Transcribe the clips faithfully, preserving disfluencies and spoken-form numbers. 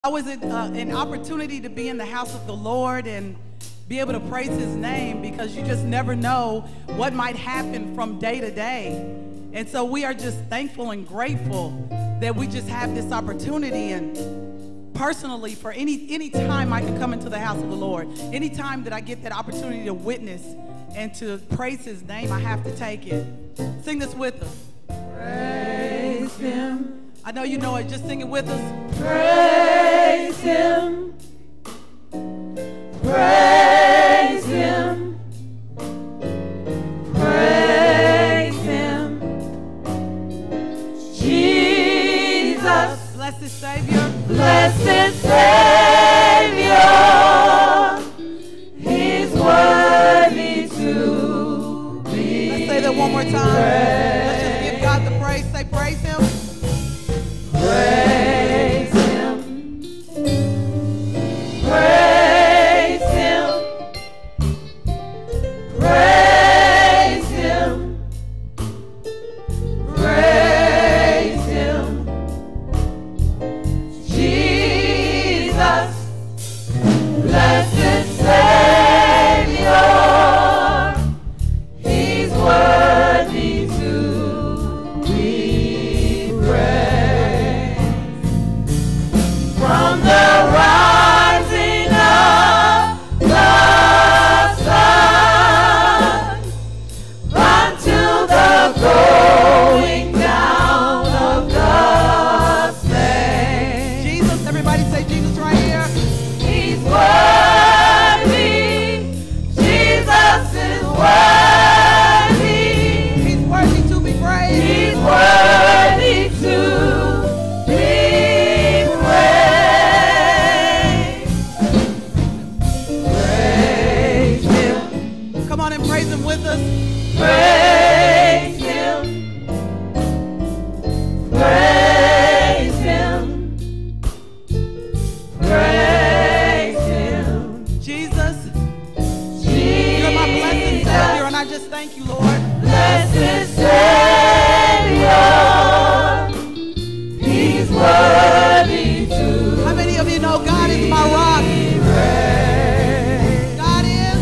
How is it uh, an opportunity to be in the house of the Lord and be able to praise his name, because you just never know what might happen from day to day. And so we are just thankful and grateful that we just have this opportunity. And personally, for any any time I can come into the house of the Lord, any time that I get that opportunity to witness and to praise his name, I have to take it. Sing this with us. Praise him. I know you know it. Just sing it with us. Praise him. Praise him. Praise him. Jesus. Blessed Savior. Blessed Savior. He's worthy to be. Let's say that one more time. Praised. Let's just give God the praise. Say praise him. Praise him. Praise him. Praise him. Praise him. Jesus, blessed Savior, he's worthy to be praised. From the rising of the sun until the going down of the same. Jesus, everybody say Jesus right here. He's worthy. Jesus is worthy. He's worthy to be praised. He's worthy to be praised. Praise him. Come on and praise him with us. Praise him. Praise him. Praise him. Jesus, Jesus. you're my blessed Savior, and I just thank you, Lord. Blessed Savior, he's worthy to. How many of you know God is my rock? be praised. God is.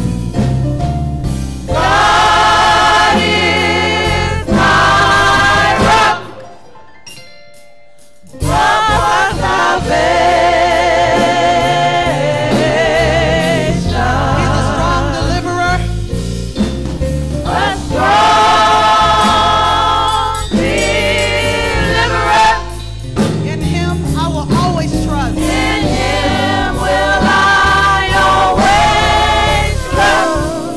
God is my rock, rock of salvation. He's a strong deliverer. A strong deliverer. In him I will always trust. In him will I always trust.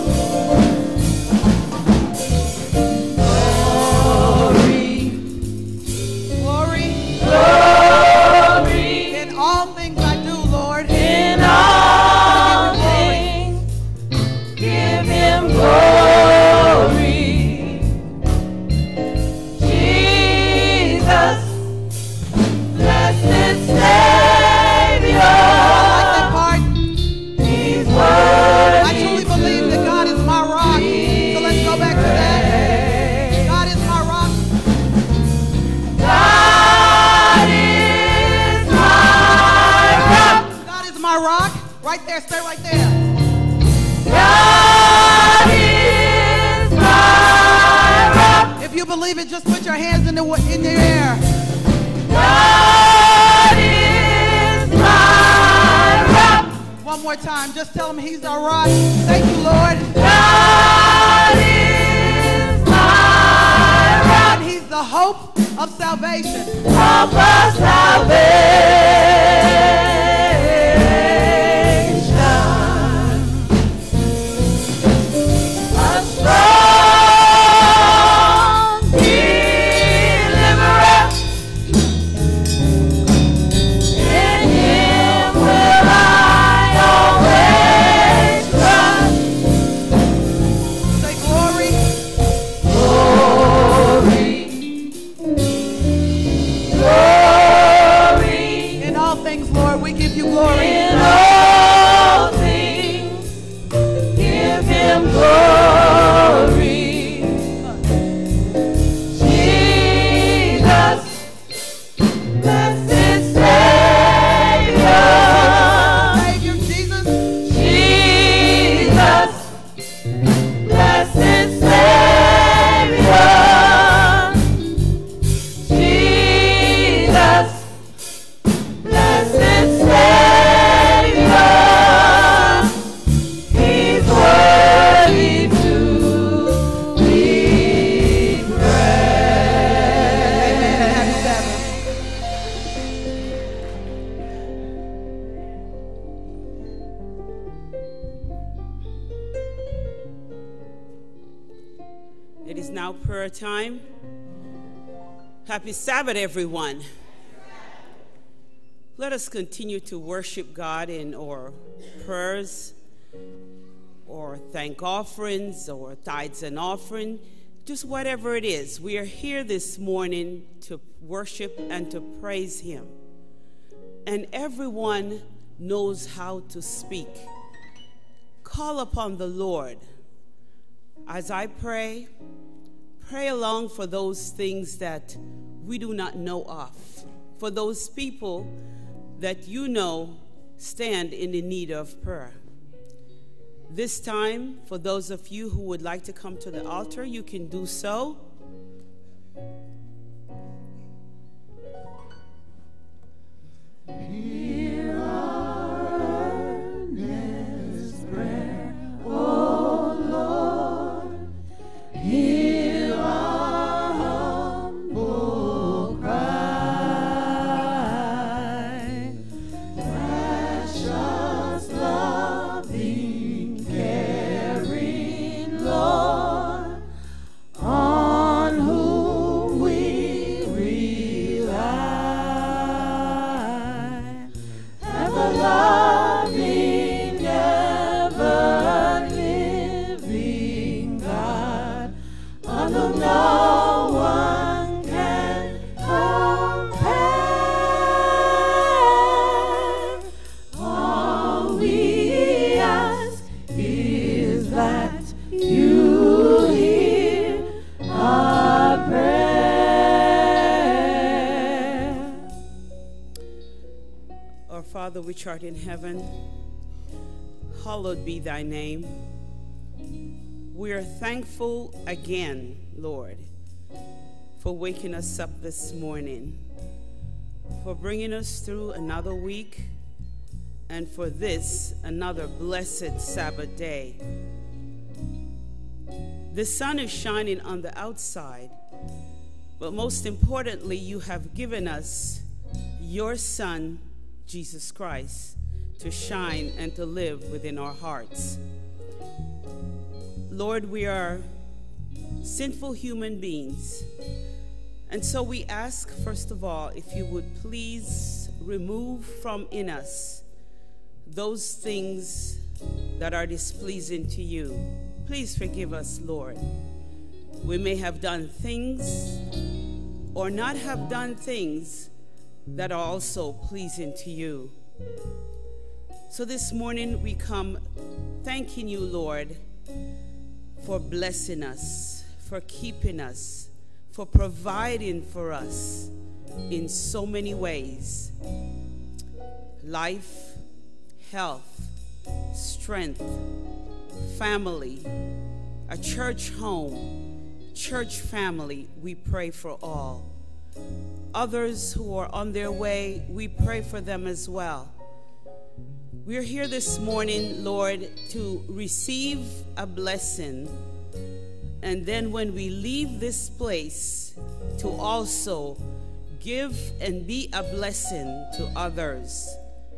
Glory, Glory. glory, In all things I do, Lord. in all things, give him glory. Jesus, blessed Savior, I like that part. he's worthy. I truly believe that God is my rock. So let's go back to that. God is my rock. God is my rock. God is my rock. Right there. Stay right there. God is my rock. If you believe it, just put your hands in the in the air. God is my rock. One more time. Just tell him he's our rock. Thank you, Lord. God is my rock. And he's the hope of salvation. Hope of salvation. A strong deliverer. In him will I always trust. Say glory. Glory, glory. In all things, Lord, we give you glory. In all things, give him glory. Jesus, blessed Savior, is now prayer time. Happy Sabbath, everyone. Let us continue to worship God in our prayers or thank offerings or tithes and offering, just whatever it is. We are here this morning to worship and to praise Him. And everyone knows how to speak. Call upon the Lord. As I pray, pray along for those things that we do not know of, for those people that you know stand in the need of prayer. This time, for those of you who would like to come to the altar, you can do so. Hear our earnest prayer, O Lord. Hear our humble cry. Precious, loving, caring Lord, on whom we rely. Ever-loving, ever-living God, on whom no one can compare. All we ask is that you hear our prayer. Our Father which art in heaven, hallowed be thy name. We are thankful again, Lord, for waking us up this morning, for bringing us through another week, and for this, another blessed Sabbath day. The sun is shining on the outside, but most importantly, you have given us your Son, Jesus Christ, to shine and to live within our hearts. Lord, we are sinful human beings, and so we ask, first of all, if you would please remove from in us those things that are displeasing to you. Please forgive us, Lord. We may have done things or not have done things that are also pleasing to you. So this morning we come thanking you, Lord, for blessing us, for keeping us, for providing for us in so many ways. Life, health, strength, family, a church home, church family, we pray for all. Others who are on their way, we pray for them as well. We're here this morning, Lord, to receive a blessing, and then when we leave this place, to also give and be a blessing to others.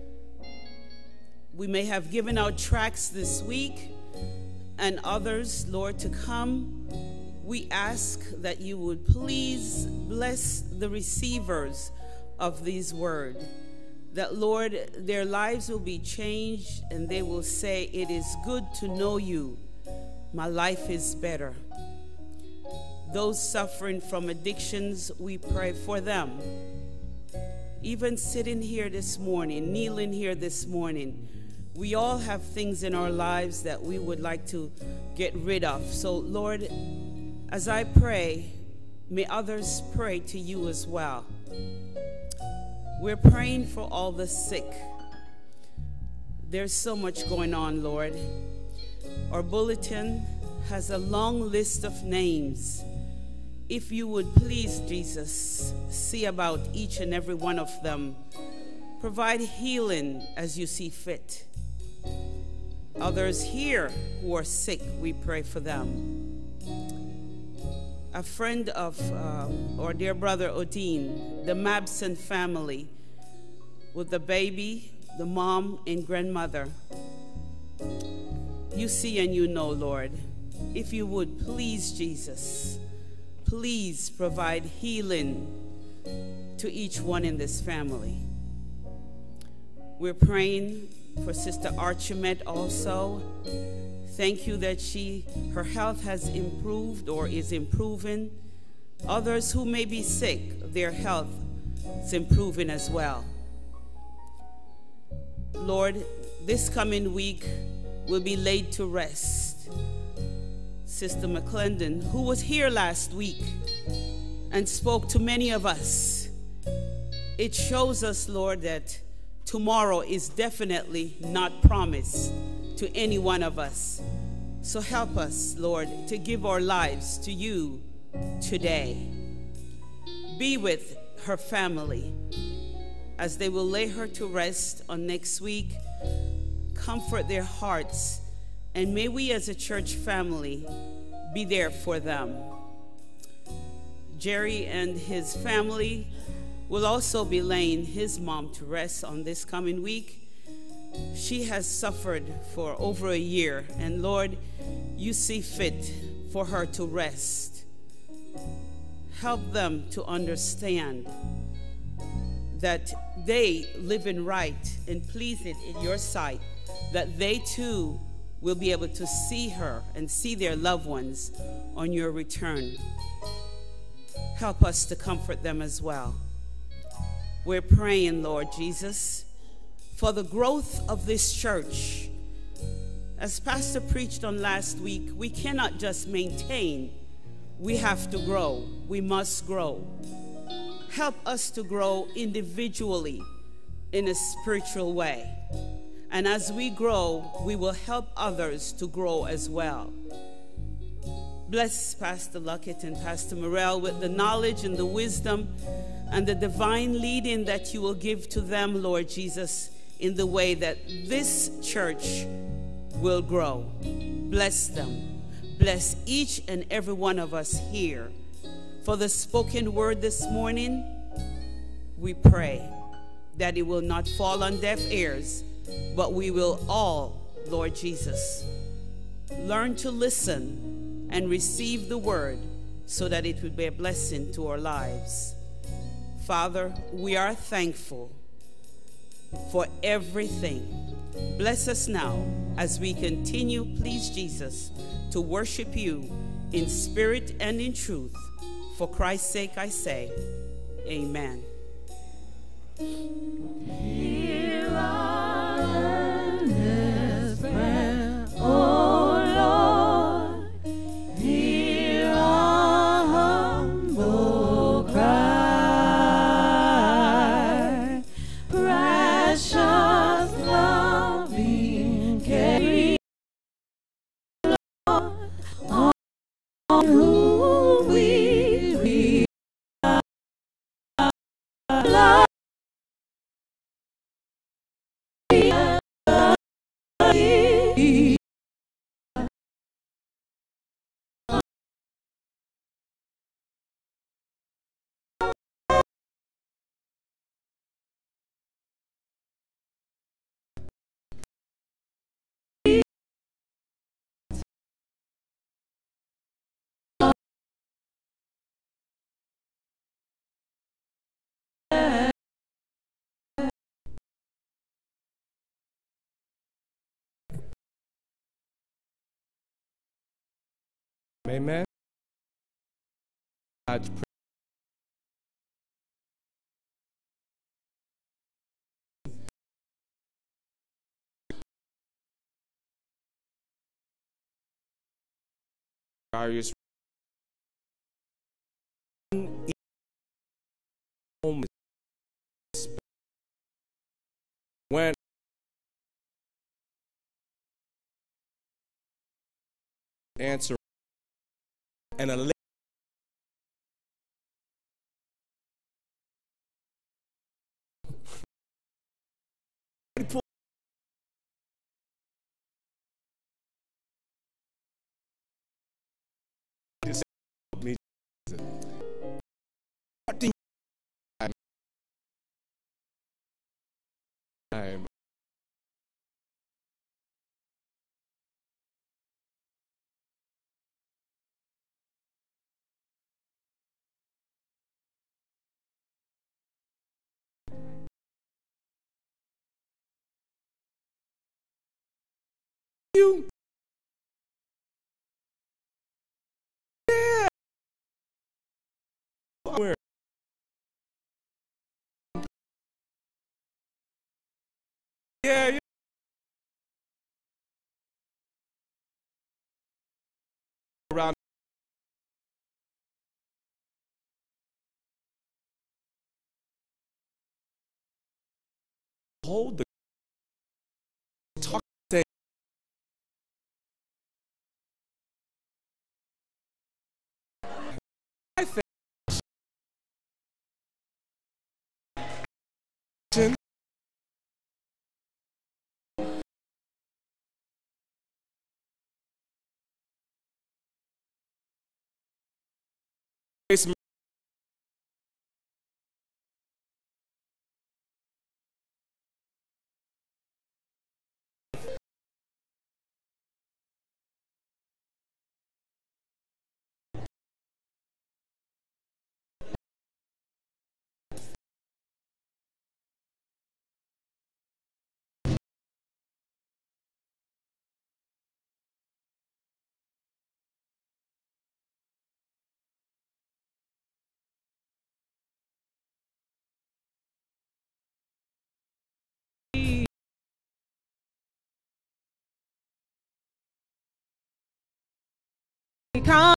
We may have given out tracts this week, and others, Lord, to come. We ask that you would please bless the receivers of these words, that, Lord, their lives will be changed and they will say, it is good to know you. My life is better. Those suffering from addictions, we pray for them. Even sitting here this morning, kneeling here this morning, we all have things in our lives that we would like to get rid of. So, Lord, as I pray, may others pray to you as well. We're praying for all the sick. There's so much going on, Lord. Our bulletin has a long list of names. If you would please, Jesus, see about each and every one of them. Provide healing as you see fit. Others here who are sick, we pray for them. A friend of um, our dear brother Odin, the Mabson family, with the baby, the mom, and grandmother. You see and you know, Lord. if you would please, Jesus, please provide healing to each one in this family. We're praying for Sister Archimet also. Thank you that she, her health has improved or is improving. Others who may be sick, their health is improving as well. Lord, this coming week will be laid to rest Sister McClendon, who was here last week and spoke to many of us. It shows us, Lord, that tomorrow is definitely not promised to any one of us. So help us, Lord, to give our lives to you today. Be with her family as they will lay her to rest on next week. Comfort their hearts, and may we as a church family be there for them. Jerry and his family will also be laying his mom to rest on this coming week. She has suffered for over a year, and Lord, you see fit for her to rest. Help them to understand that they live in right and pleasing in your sight, that they too will be able to see her and see their loved ones on your return. Help us to comfort them as well. We're praying, Lord Jesus, for the growth of this church. As Pastor preached on last week, we cannot just maintain, we have to grow. We must grow. Help us to grow individually in a spiritual way. And as we grow, we will help others to grow as well. Bless Pastor Luckett and Pastor Morrell with the knowledge and the wisdom and the divine leading that you will give to them, Lord Jesus, in the way that this church will grow. Bless them. Bless each and every one of us here. For the spoken word this morning, we pray that it will not fall on deaf ears, but we will all, Lord Jesus, learn to listen and receive the word so that it would be a blessing to our lives. Father, we are thankful for everything. Bless us now as we continue, please Jesus, to worship you in spirit and in truth. For Christ's sake I say, amen. Hear our earnest prayer, O Lord. Hear our humble cry. Precious loving care, Lord, on whom we rely. Amen. God's various when answer and a time you? Yeah. Where? Yeah, yeah. Around. Hold the talk. Say, I think Come.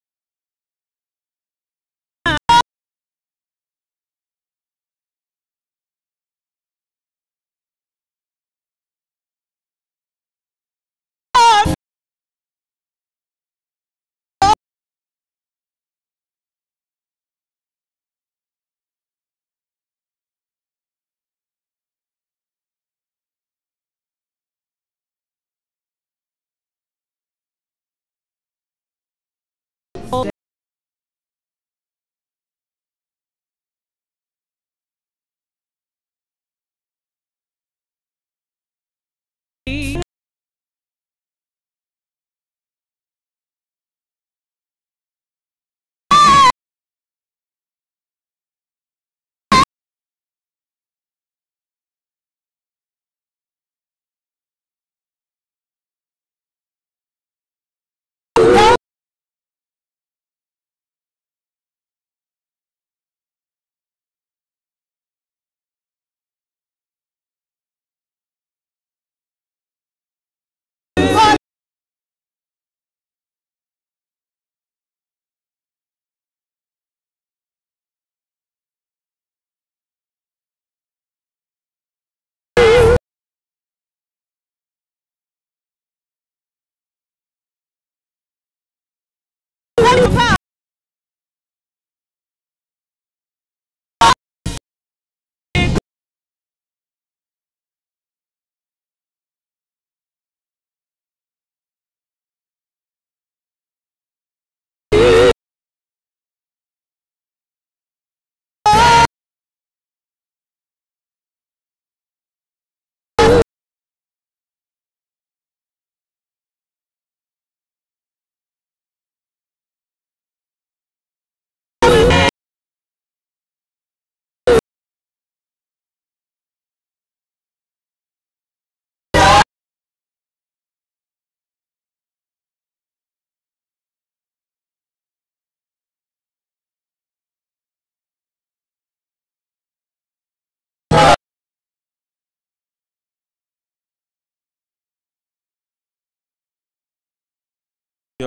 your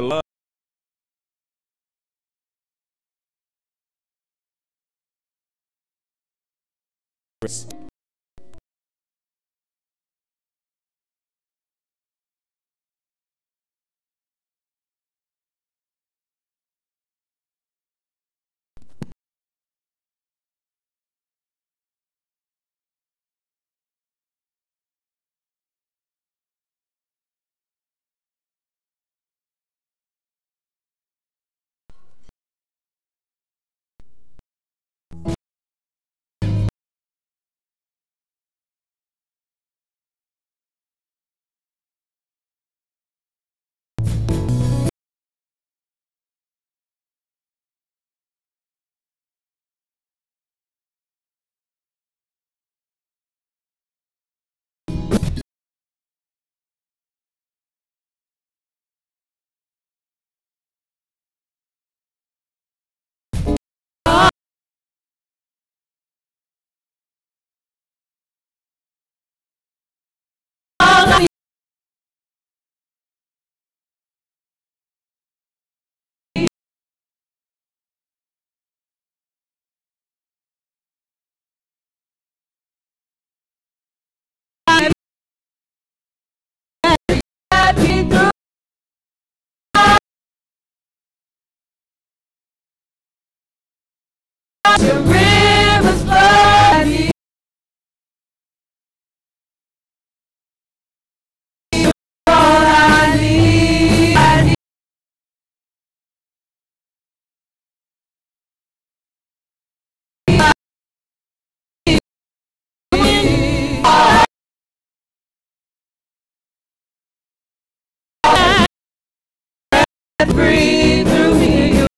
love. breathe through me. You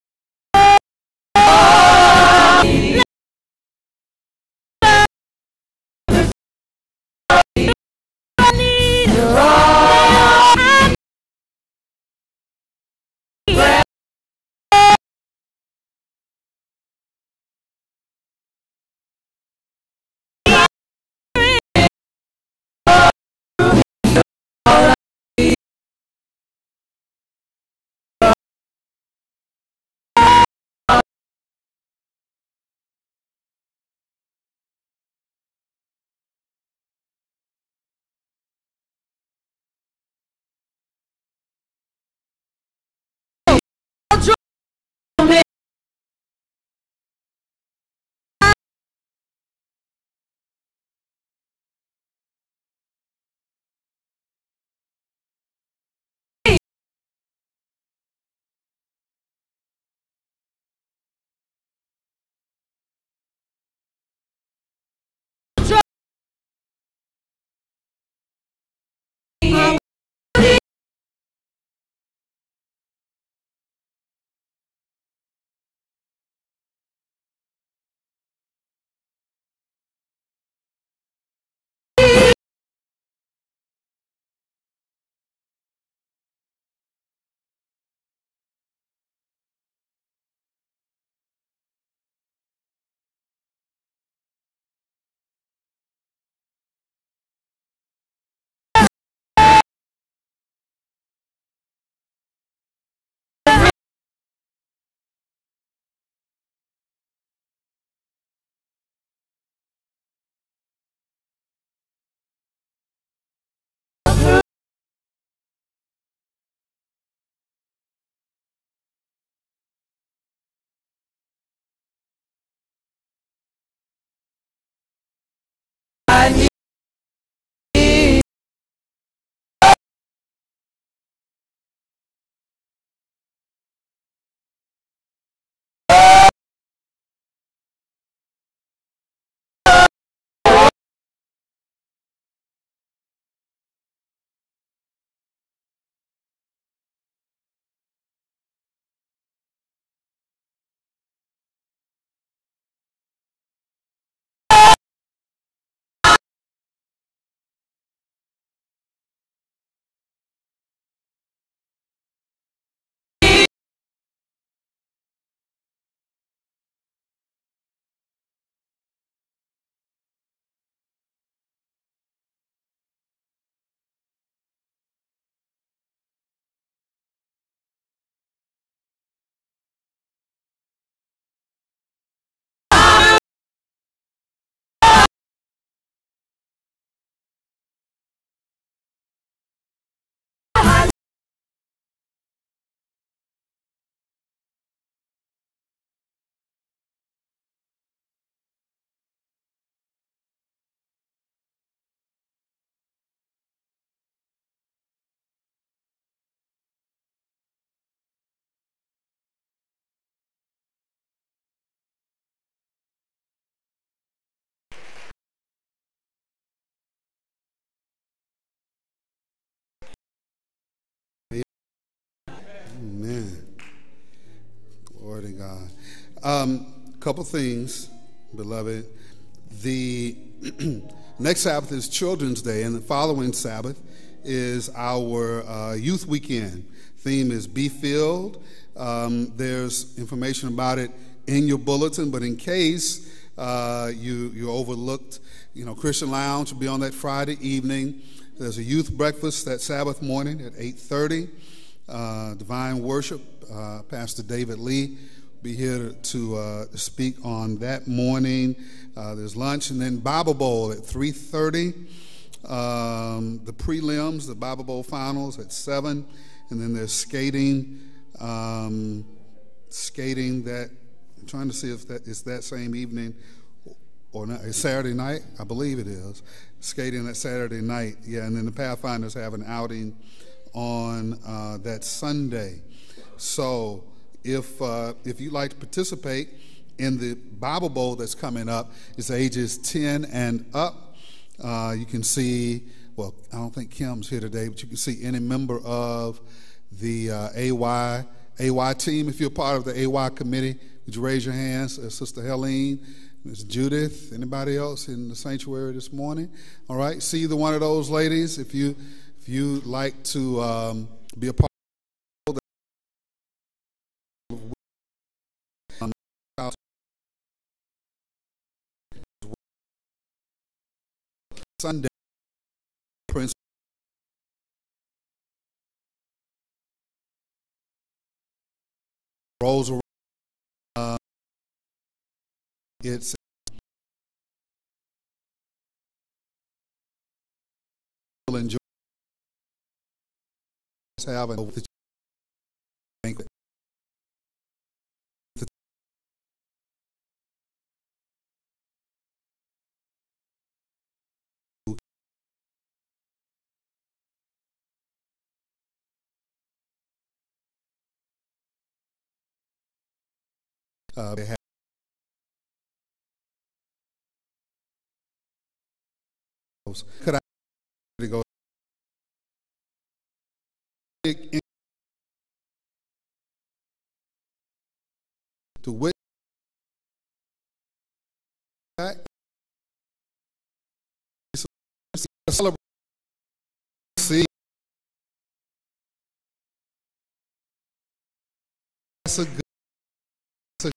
I need Amen. Glory to God. Um, couple things, beloved. The next Sabbath is Children's Day, and the following Sabbath is our uh, Youth Weekend. Theme is Be Filled. Um, there's information about it in your bulletin, but in case uh, you you overlooked, you know, Christian Lounge will be on that Friday evening. There's a youth breakfast that Sabbath morning at eight thirty. Uh, divine worship, uh, Pastor David Lee will be here to uh, speak on that morning. Uh, there's lunch, and then Bible Bowl at three thirty. Um, the prelims, the Bible Bowl finals at seven, and then there's skating. Um, skating that I'm trying to see if that is that same evening or not. It's Saturday night, I believe it is. Skating that Saturday night, yeah. And then the Pathfinders have an outing on uh, that Sunday. So if uh, if you'd like to participate in the Bible Bowl that's coming up, it's ages ten and up. Uh, you can see, well, I don't think Kim's here today, but you can see any member of the uh, A Y A Y team. If you're part of the A Y committee, would you raise your hands? Uh, Sister Helene, Miss Judith, anybody else in the sanctuary this morning? All right, see either one of those ladies. If you if you like to um, be a part of the Sunday, Prince rolls around. Uh, it's enjoy having the banquet. Uh, they have could I go to which celebrate see that's a good that's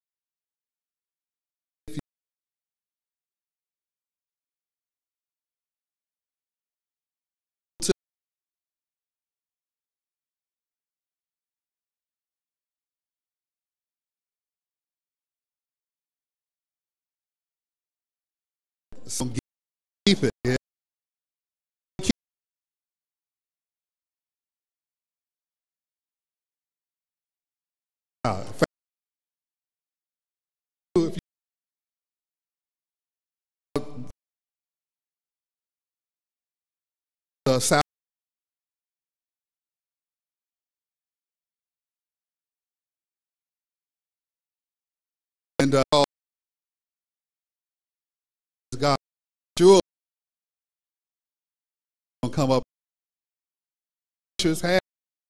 a, some keep it. Yeah. Uh, if you, uh, South and uh, God sure gonna come up. Just have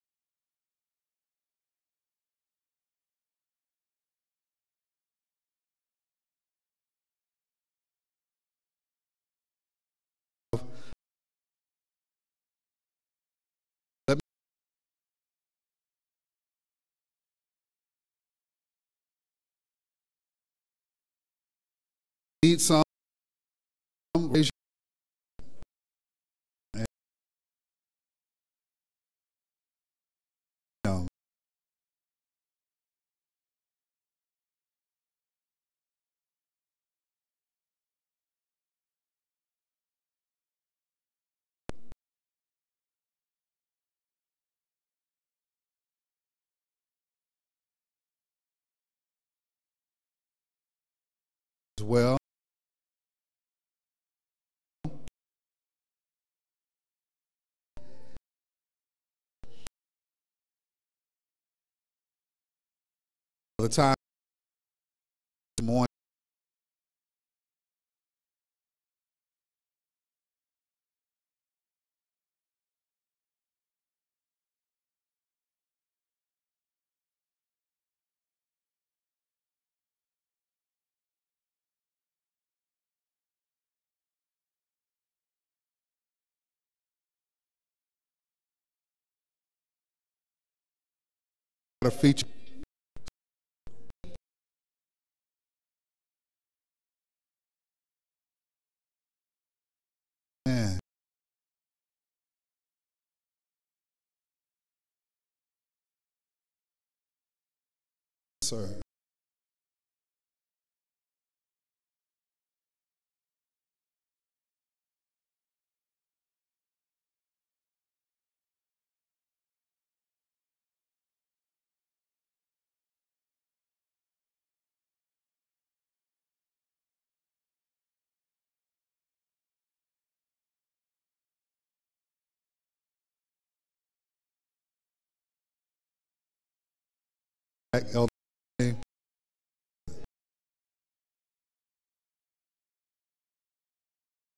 let me eat some. Raise your hand. As well. The time morning. A feature. Man. Sir. Elder.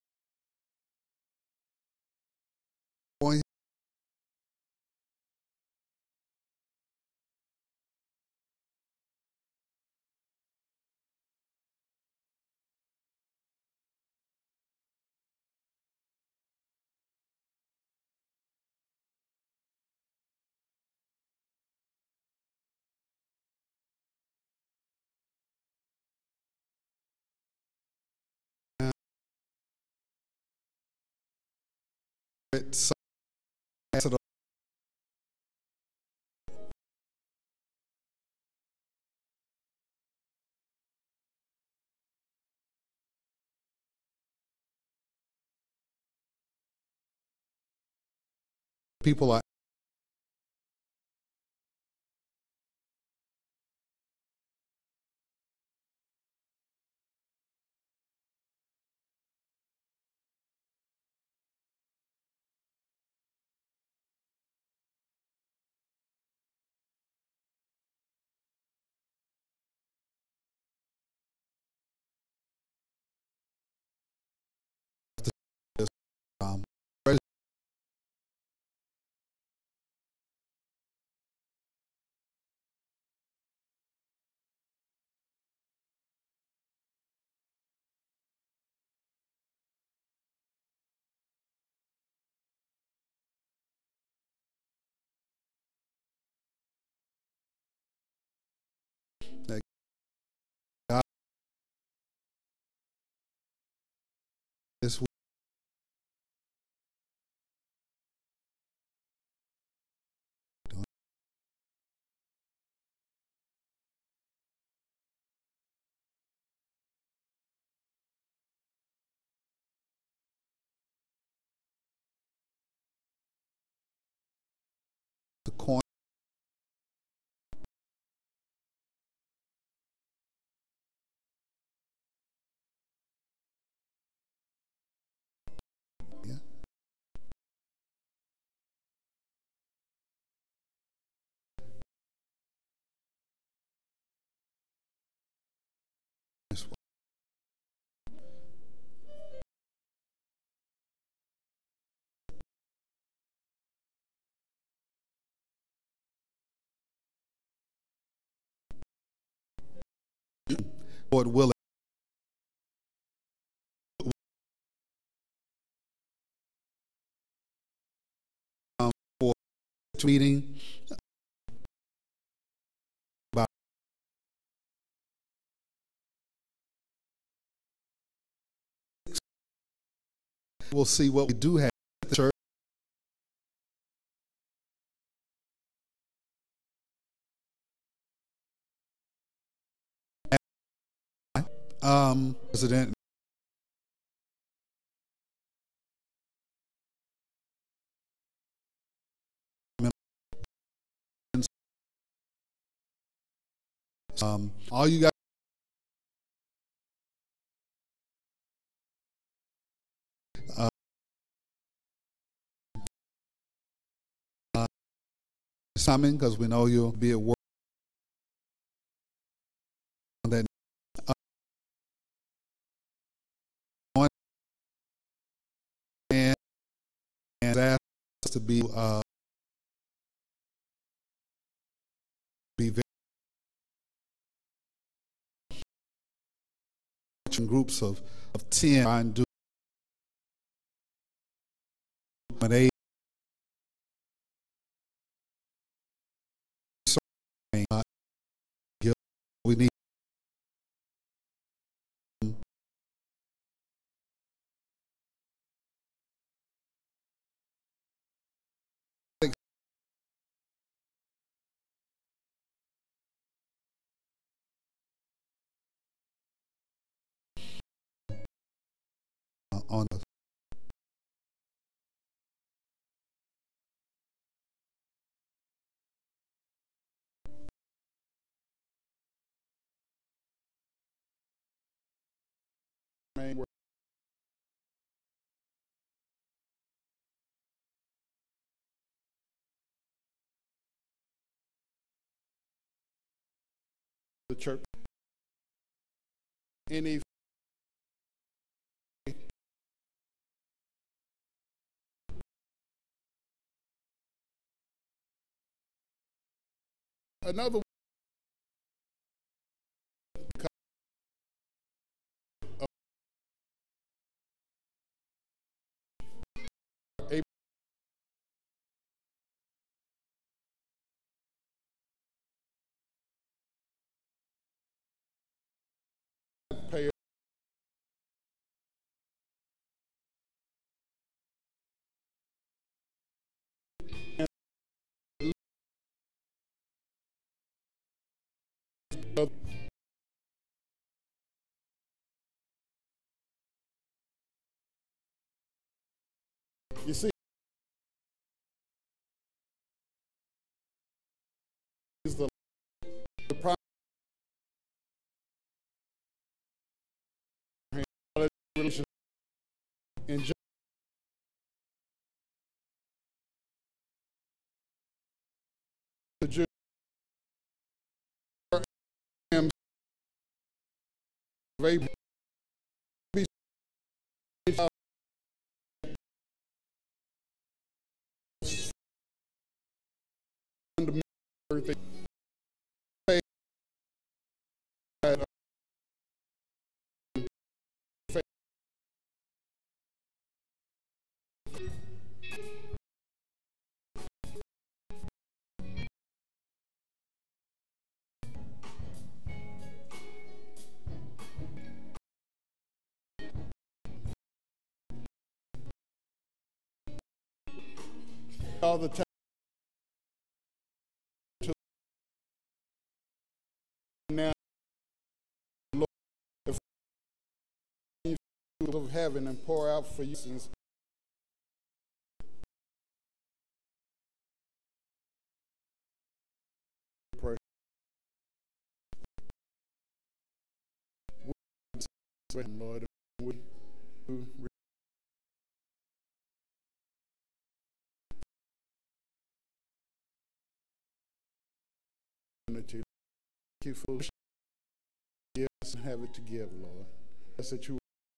Boy, it, so pass it on. People are um, God this week. The coin. Yeah. This way. Lord willing, um, for this meeting, about we'll see what we do have at the church. Um, President. Um, all you guys. Uh, uh, Simon, because we know you'll be at work on that. Uh, and, and ask us to be uh, be very groups of of ten and do an eight. Uh, we need uh, on the main work. The church. Any another pay You see, is the, the prime relation in the Jew all the time to now, Lord, the of heaven and pour out for you since pray. Lord, we Thank you for giving us and have it to give, Lord. That's that you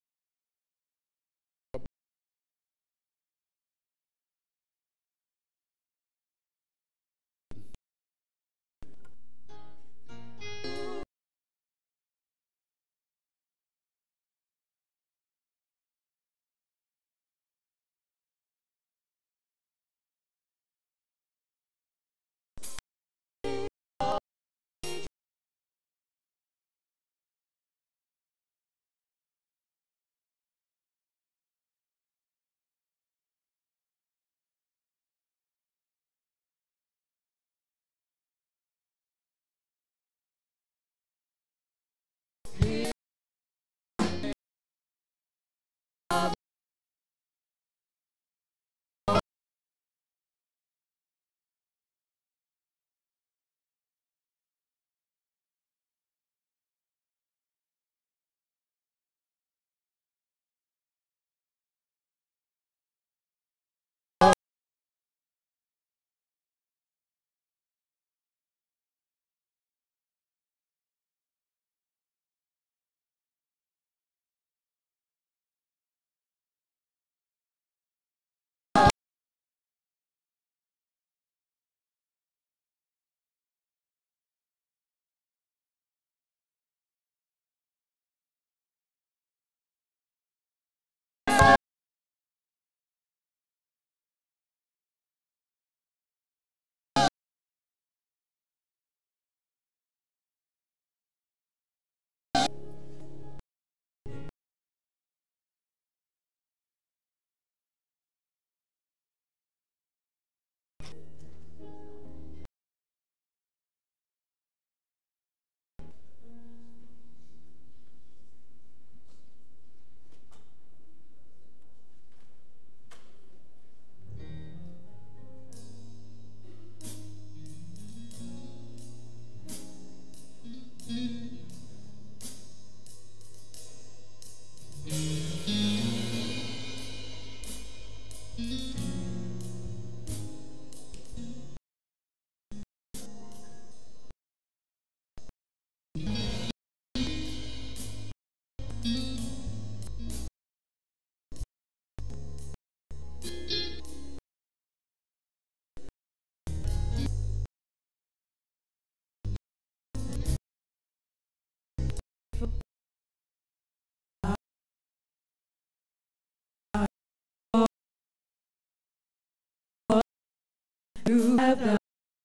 you have done.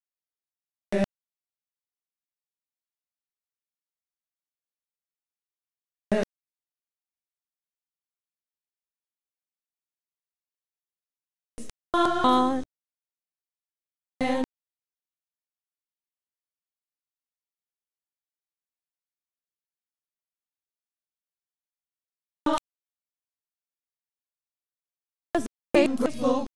On and I'm grateful.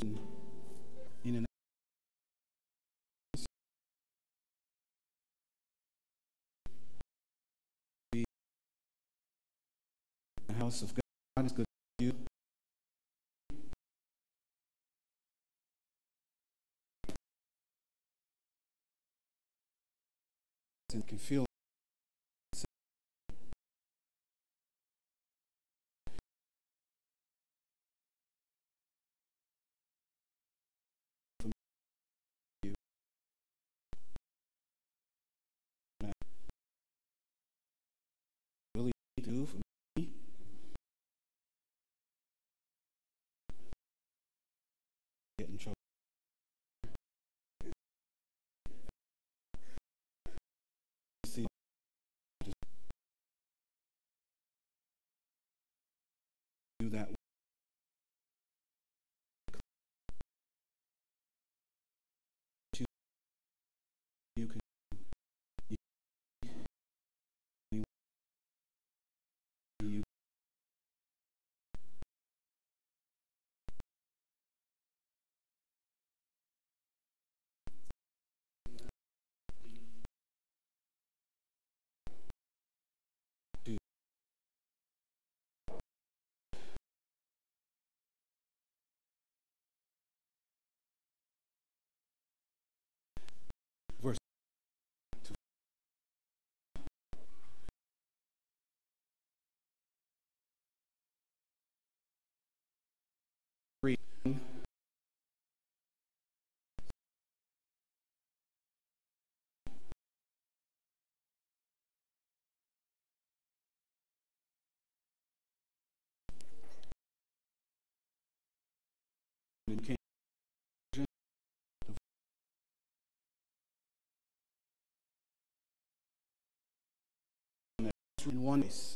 in an the house of God is good to you. And can feel you. Really do for me. Get in trouble. See, do that. You, you can. You, you do. Verse two. Three. And came in one is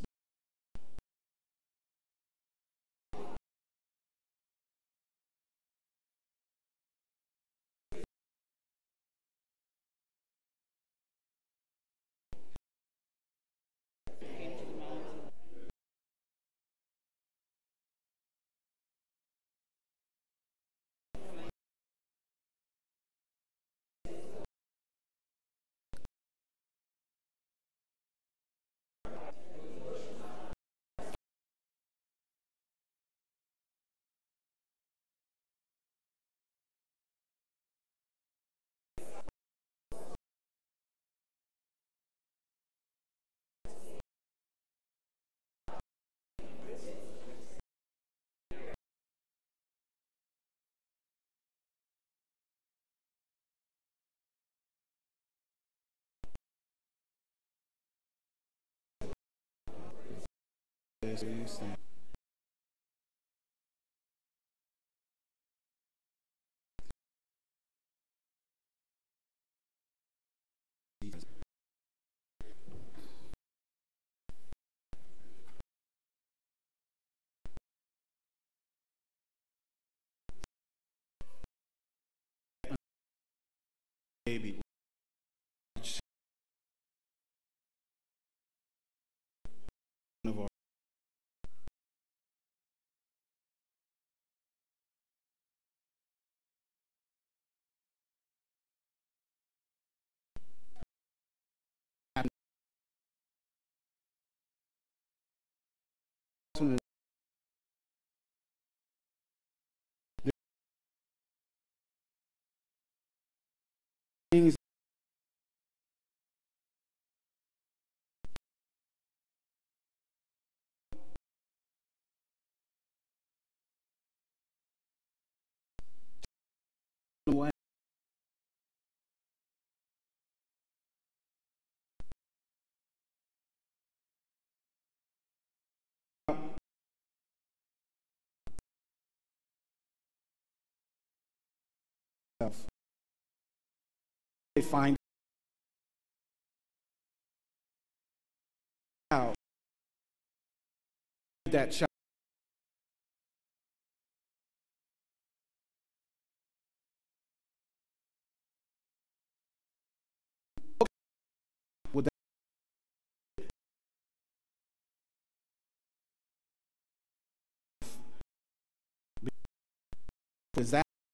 this is the baby. One of our things away. They find out that child would that is that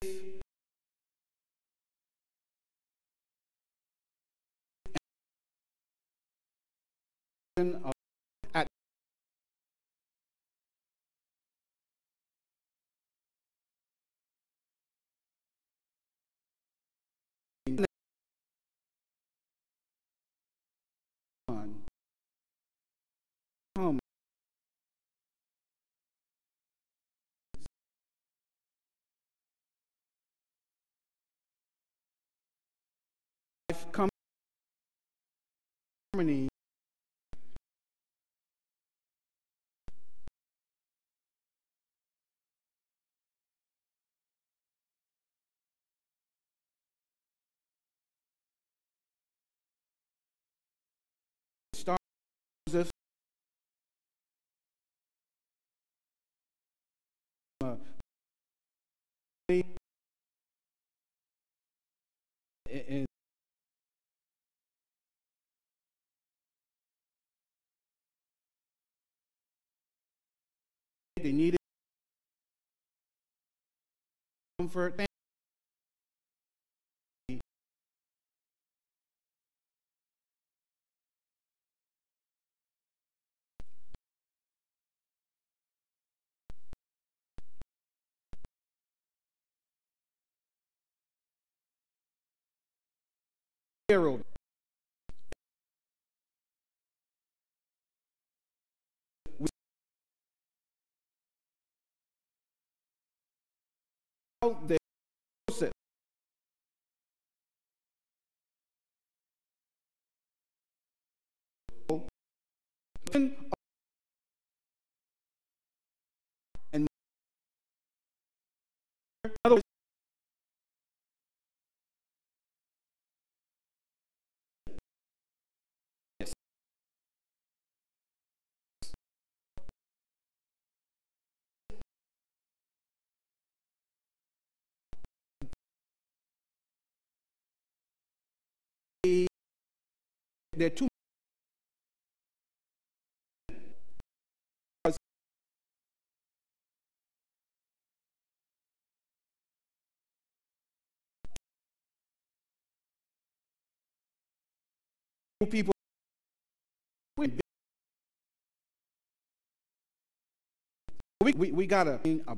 of at come come harmony start Joseph uh, and they needed comfort. Harold. We out there and other there are two people we we, we gotta a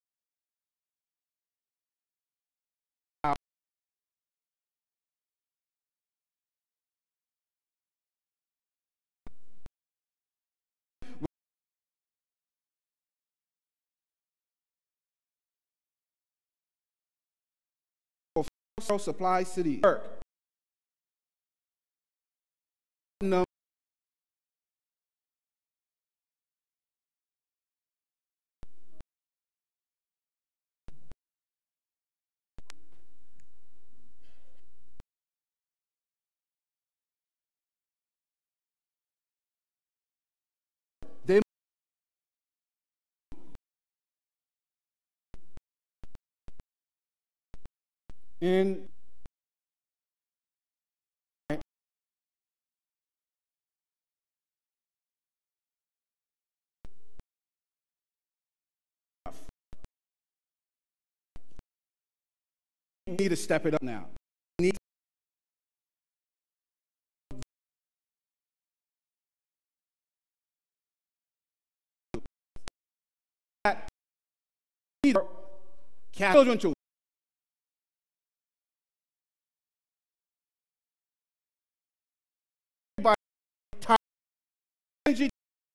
Supply City work. No. They and need to step it up now. Need that children to by energy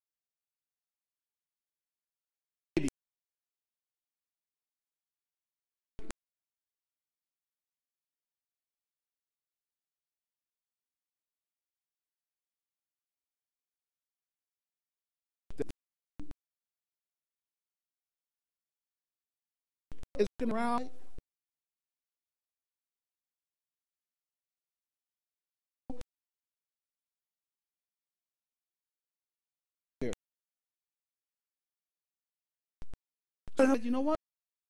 is around. You know what?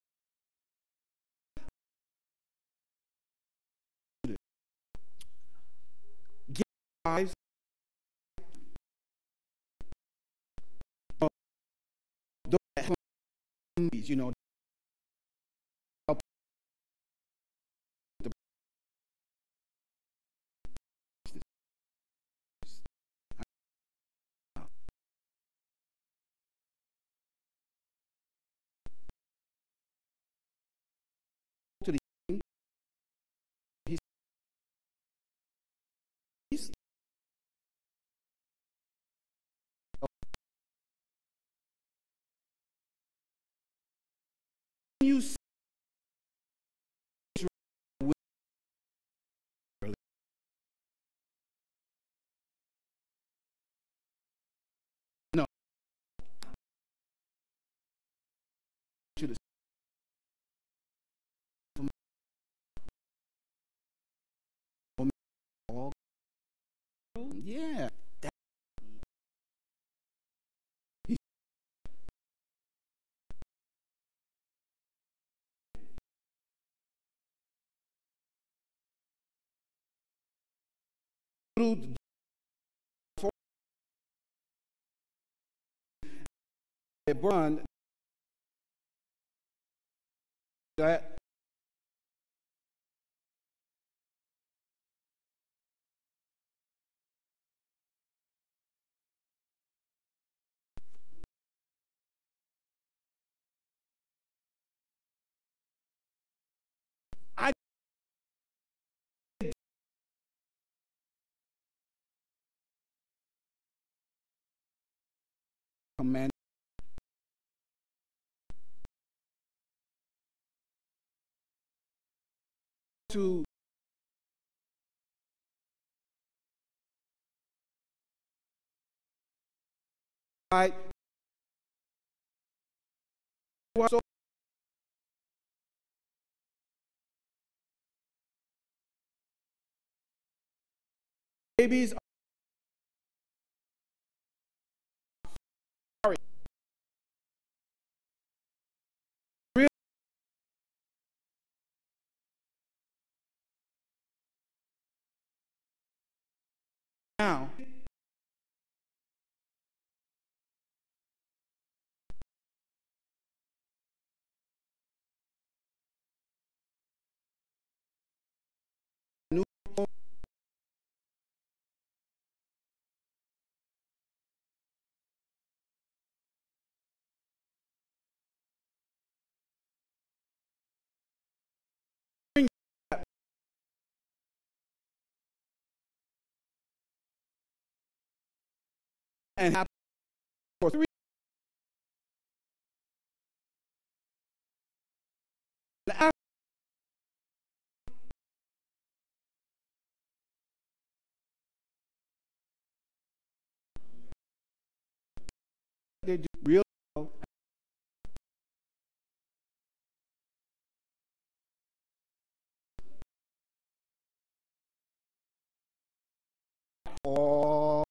Get guys. You know. you see no, should have all yeah. That, he, through the burn that I command to I was babies are real now. New and happen for three and after they do real all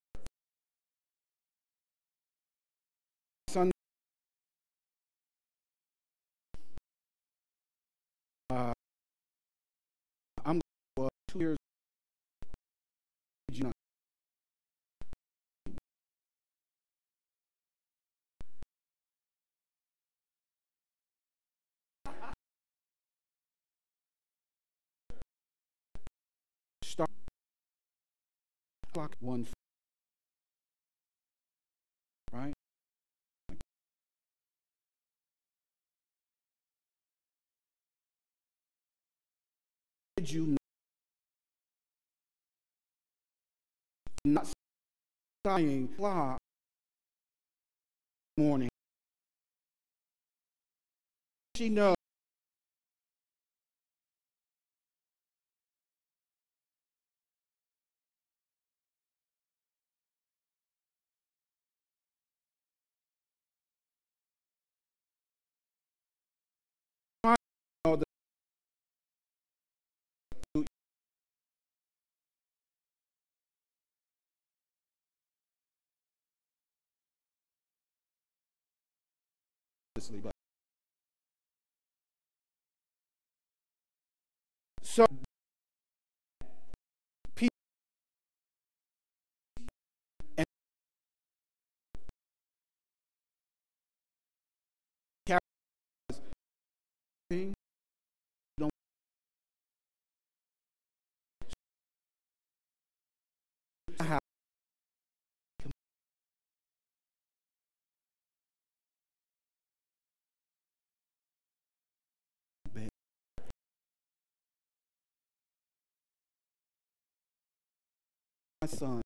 Sunday. Uh, I'm uh, two years. You know, start clock one, right? Did you not saying clock morning? She knows. But so people and characters don't have my son.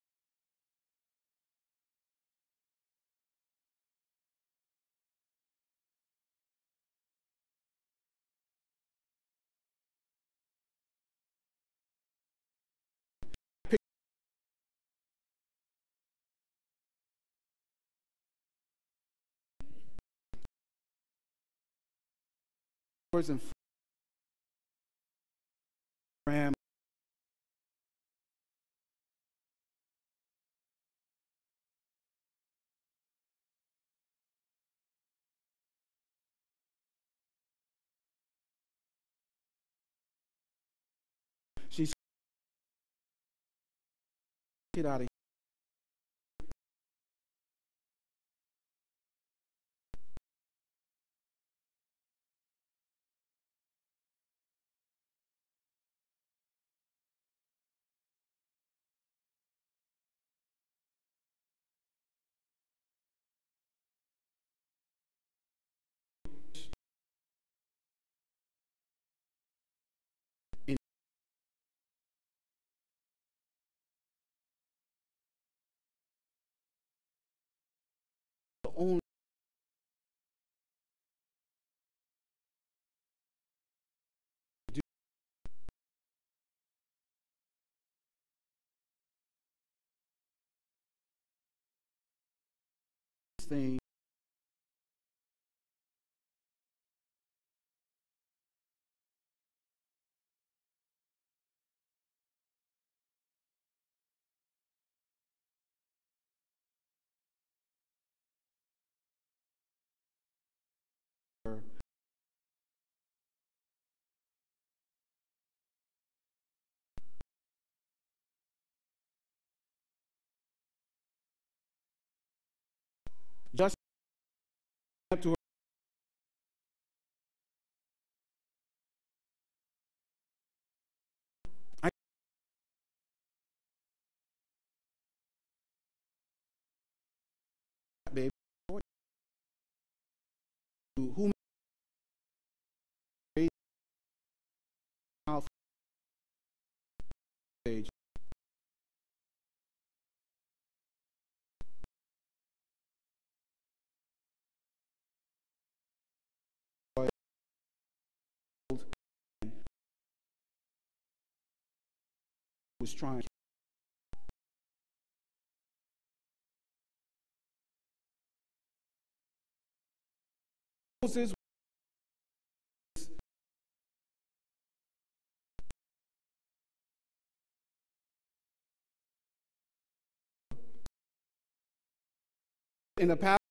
Words and Ram. She's get out of here. The only thing just to her. I baby who made mouth stage. Was trying Moses in the past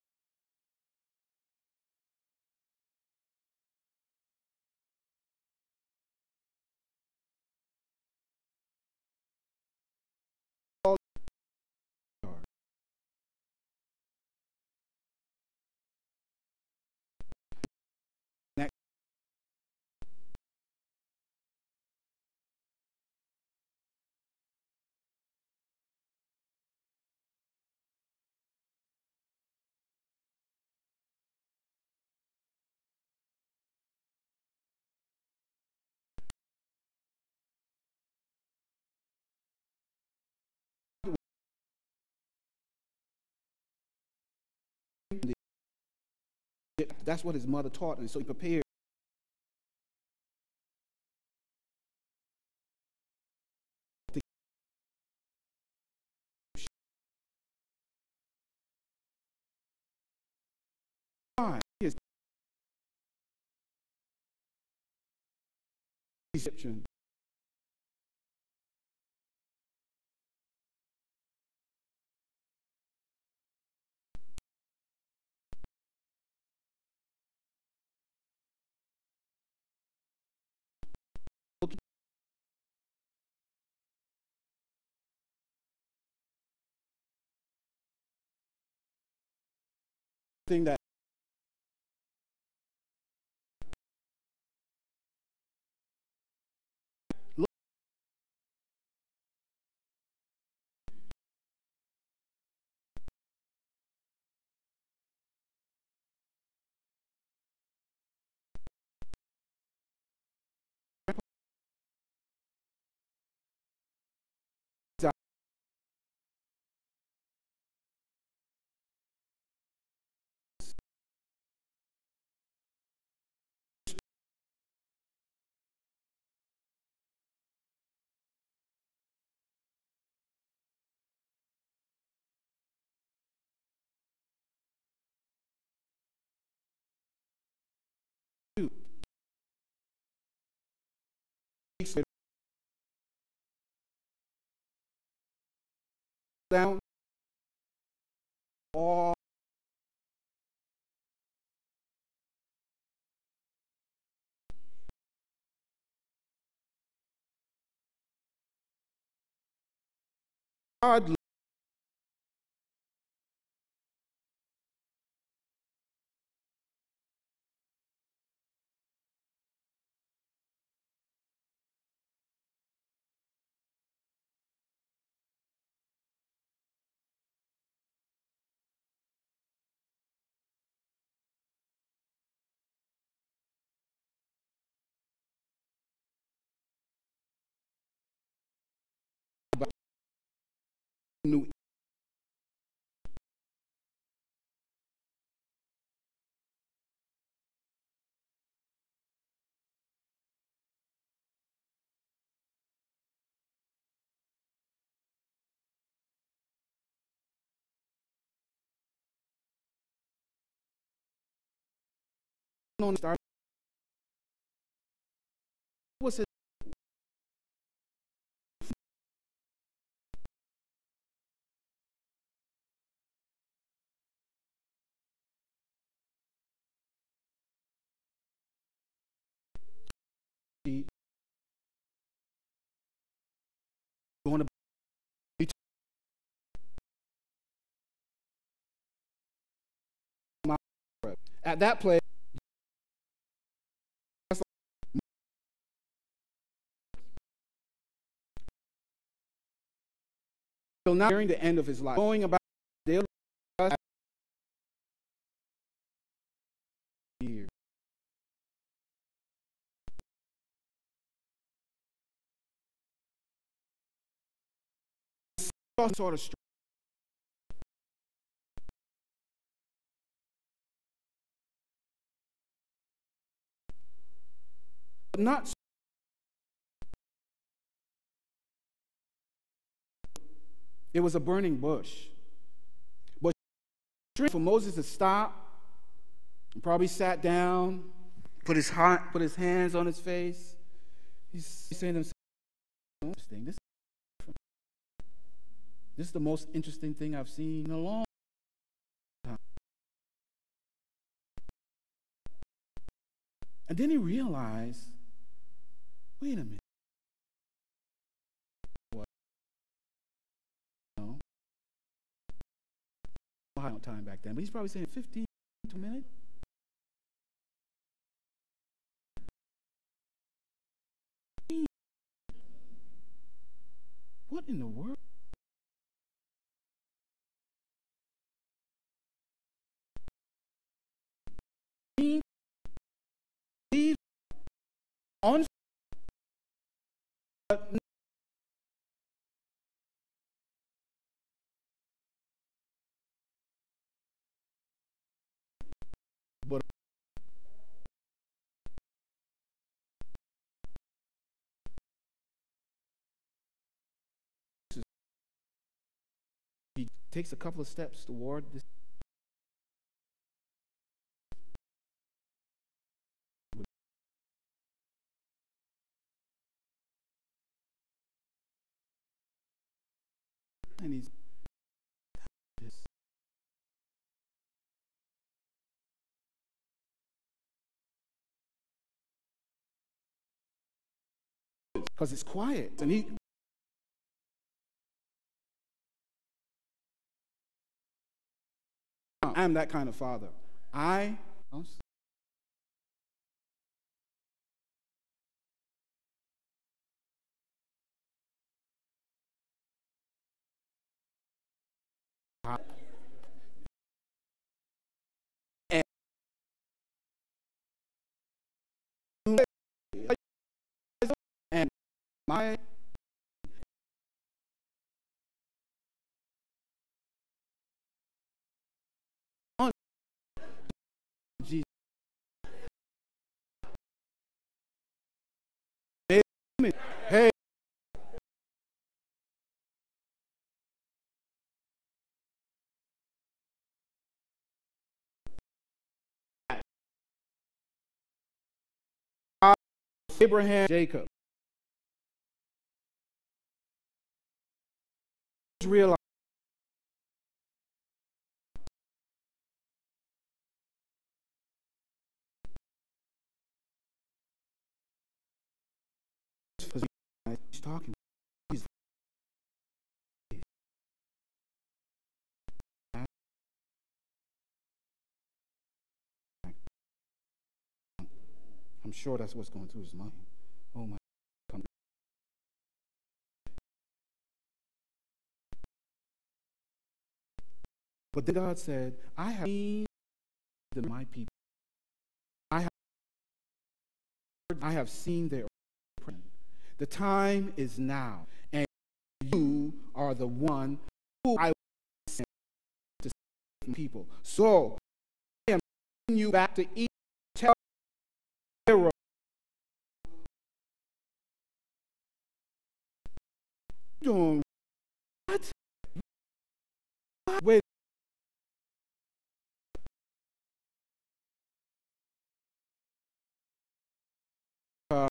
that's what his mother taught him, so he prepared. His Egyptian. Thing that look, down. All God knew on start was it going to be at that place. So now, nearing the end of his life, going about daily years. Sort of str- not. It was a burning bush. But for Moses to stop, and probably sat down, put his heart, put his hands on his face. He's saying to himself, interesting. This, this is the most interesting thing I've seen in a long time. And then he realized, wait a minute. Time back then, but he's probably saying fifteen minutes. What in the world? On but he takes a couple of steps toward this. And he's this. Because it's quiet, and he I'm that kind of father. I and my Jesus. Hey. Abraham, Jacob. Realize She's talking. She's I'm sure that's what's going through his mind. Oh my God. But then God said, I have seen my people. I have, I have seen their oppression. The time is now, and you are the one who I will send to save people. So I am sending you back to Egypt. Tell Pharaoh. Doing what? Wait. Uh,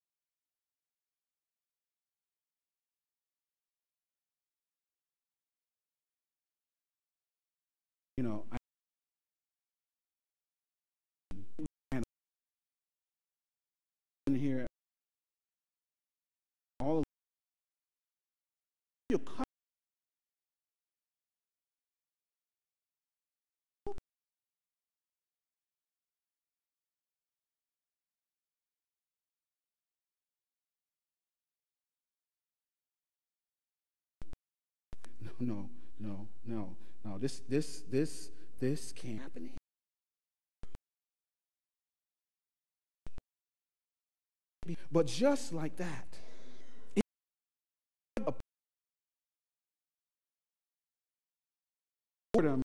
you know, I in here all of you. No, no, no, no. This, this, this, this can't happen. But just like that, and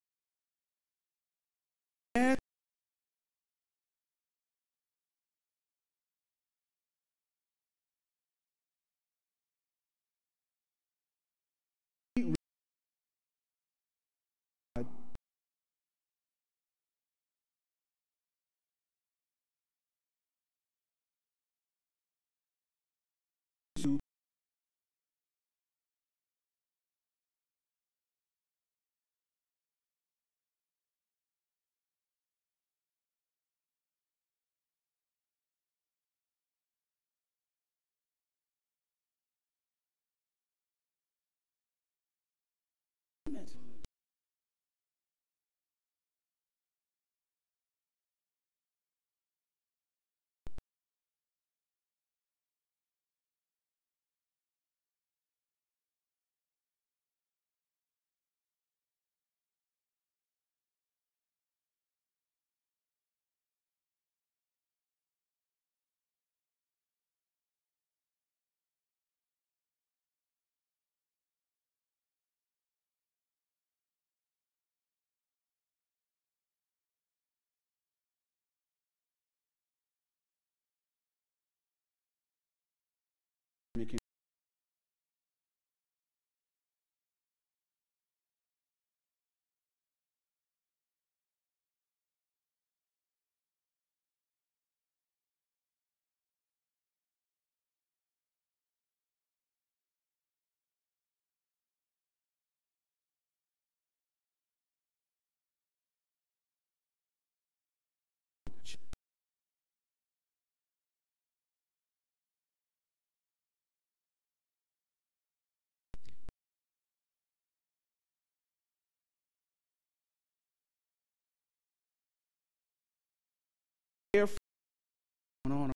on.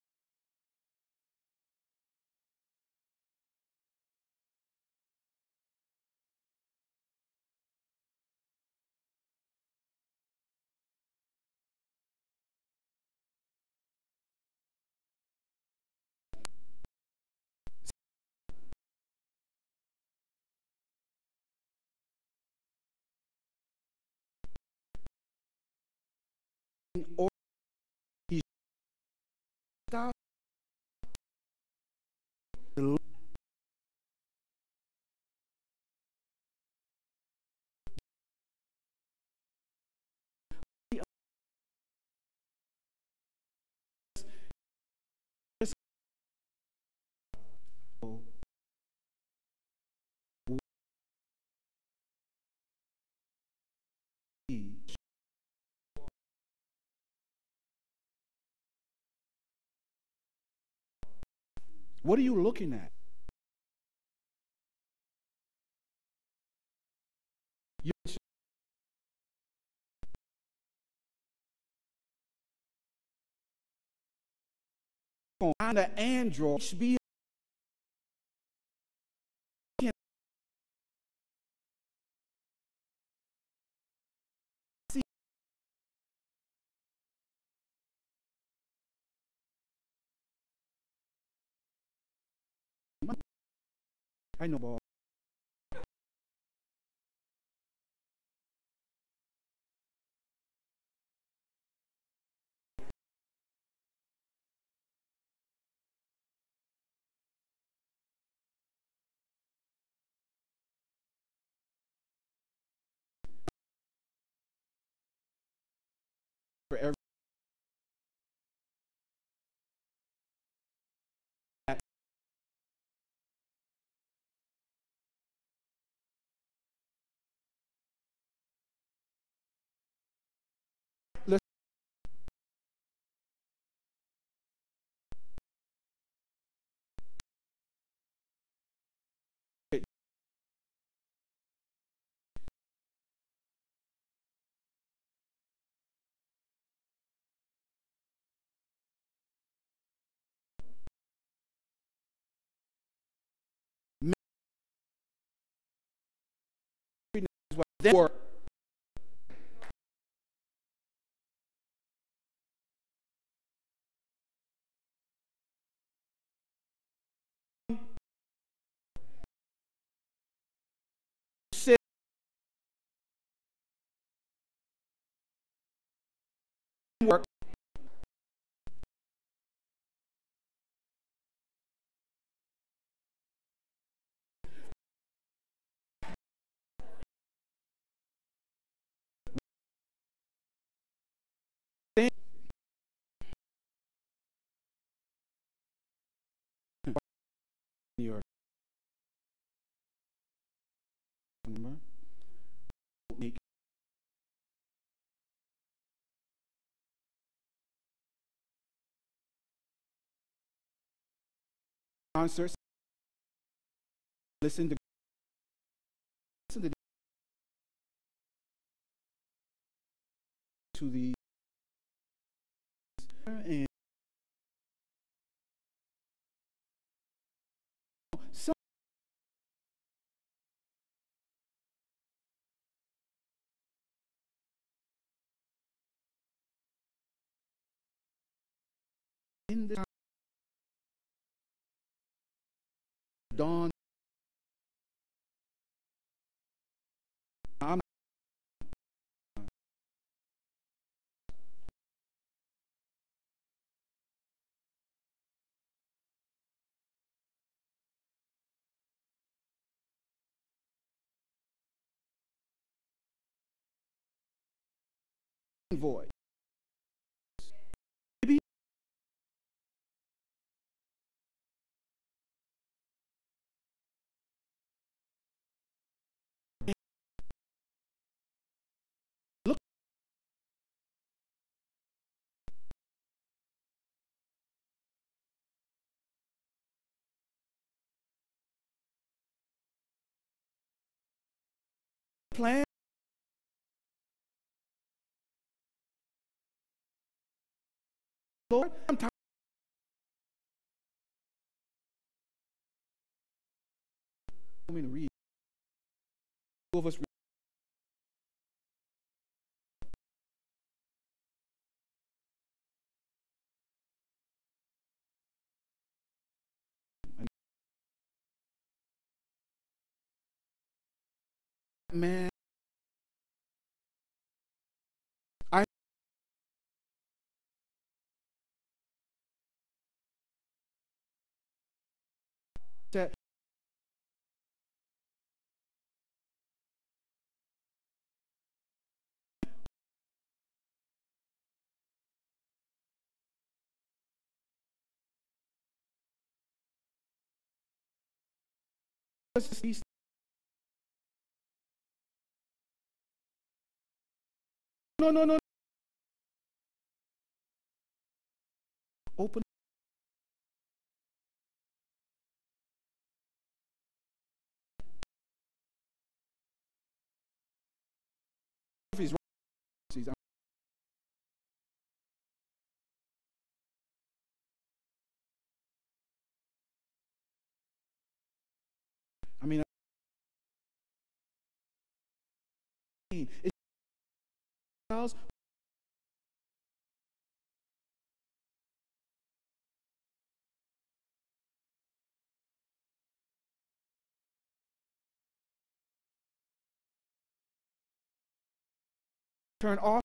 Or he stopped. What are you looking at? on the Android, H B O. I know ball. For every Therefore, sit work your make concerts, listen to listen to, to the and some in the dawn. I'm void. Maybe look plan. Lord, I'm tired. I mean to read. Two of us read. Man, I said let's just be no no no open if he's right. It's ourselves. Turn off.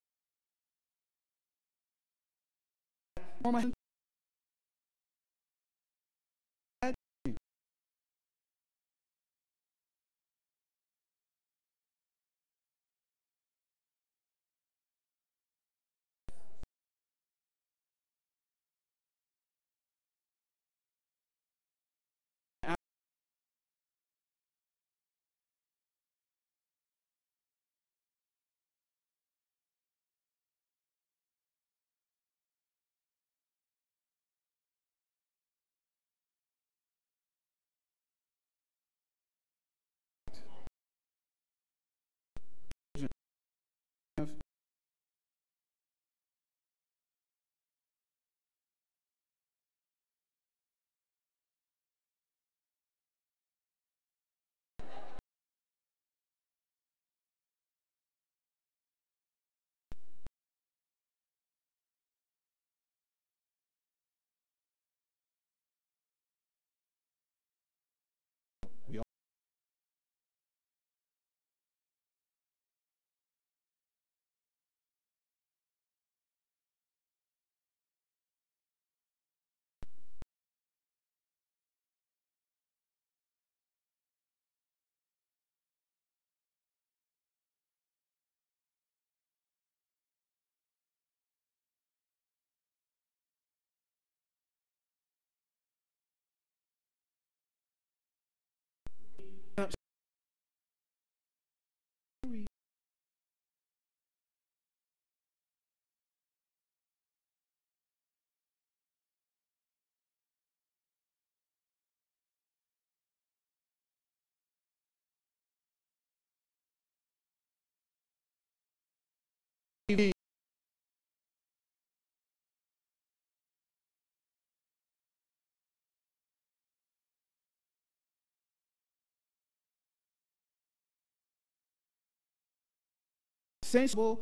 Sensible.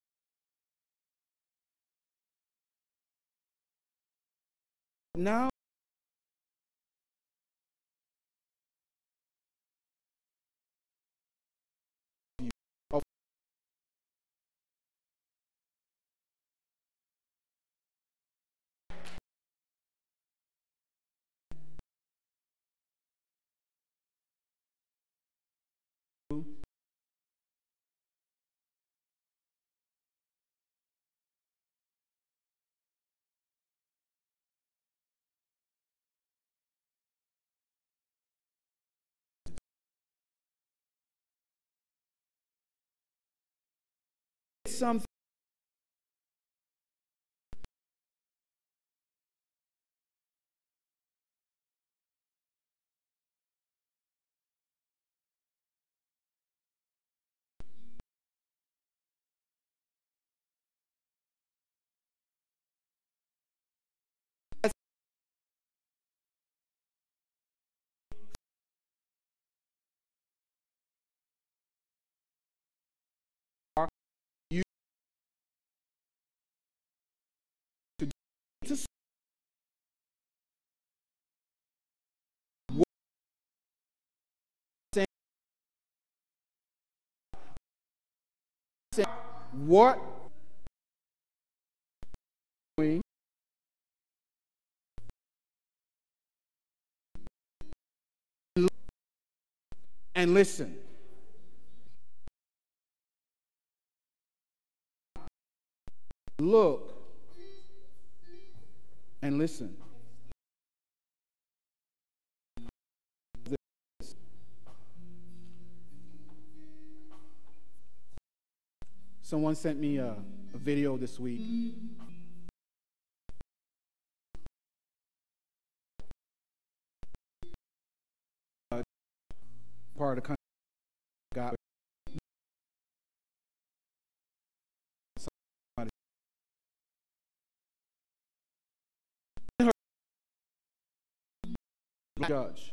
Now, of something. You to, to what, say, say, what doing and listen. Look and listen. Someone sent me a, a video this week. Uh, part of the country got judge.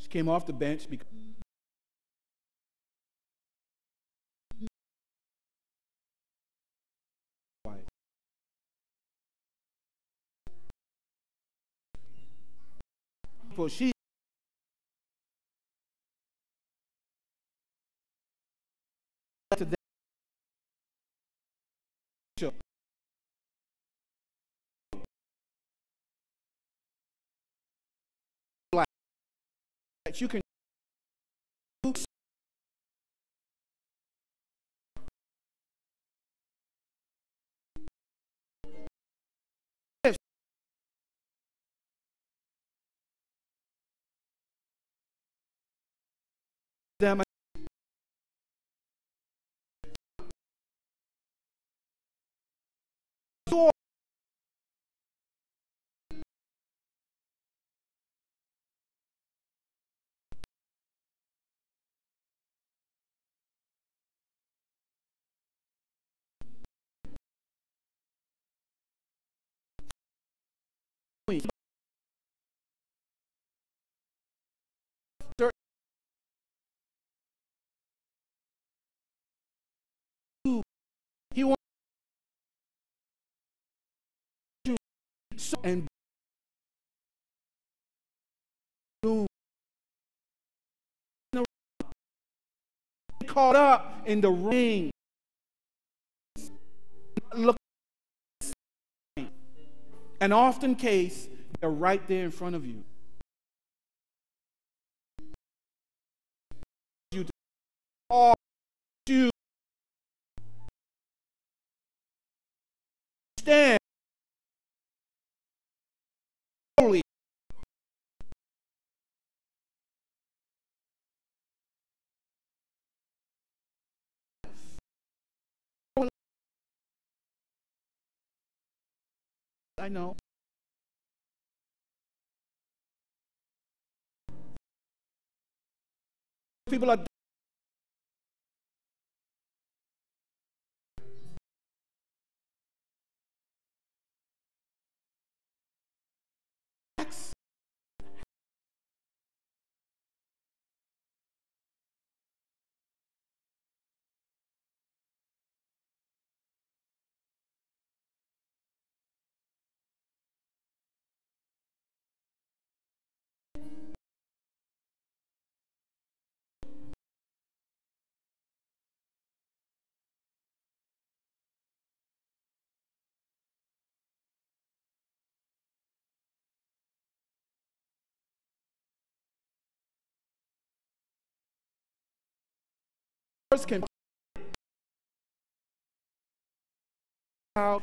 She came off the bench because well, she to that that you can them he wants to and boom caught up in the ring. Look, and often case they're right there in front of you. You are you stand holy. I know. People are can out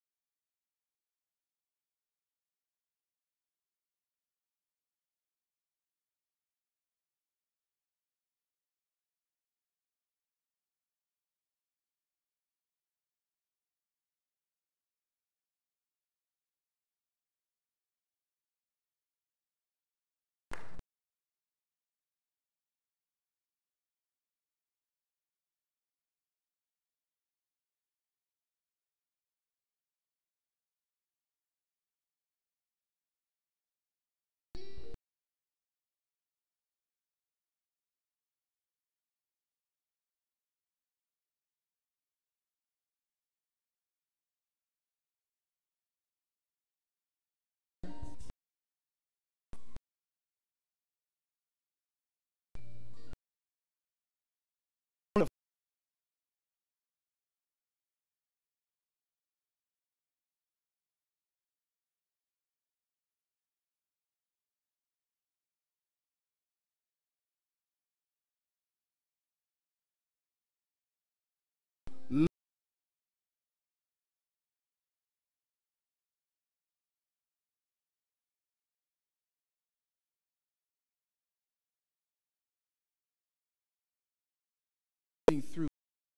through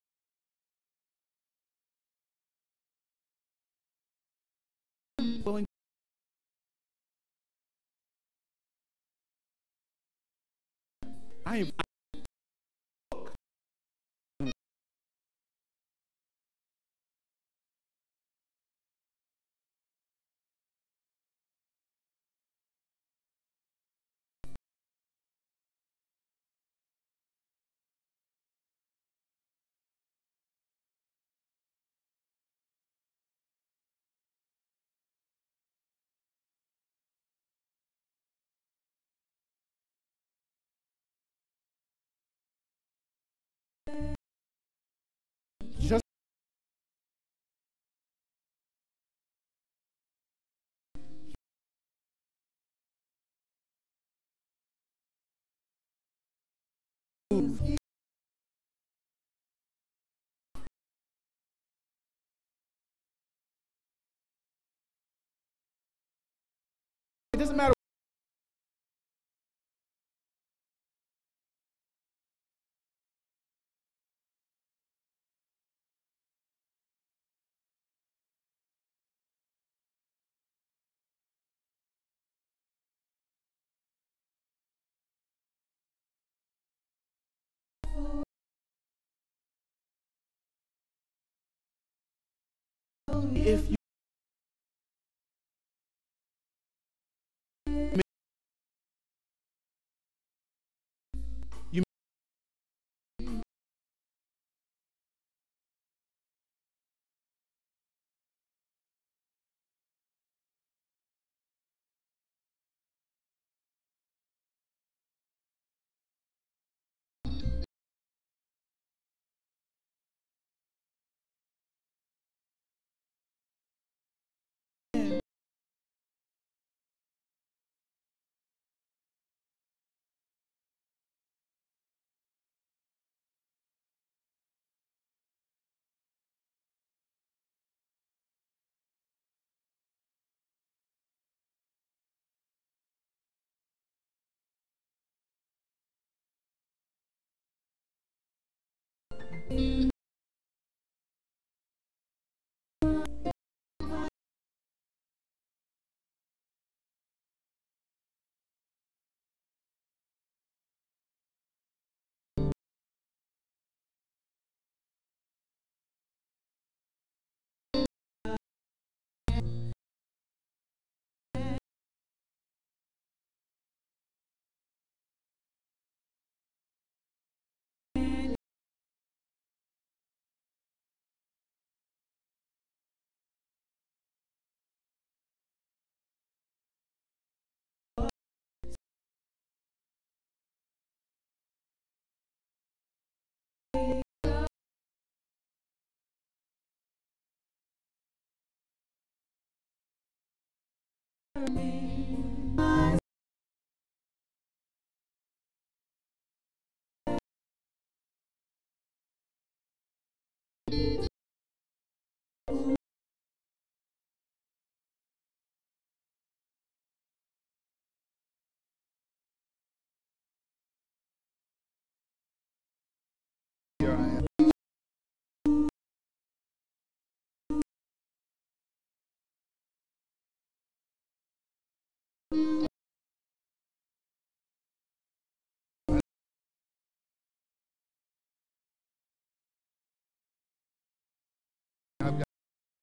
willing I am Just it doesn't matter. If you you here I am. I've got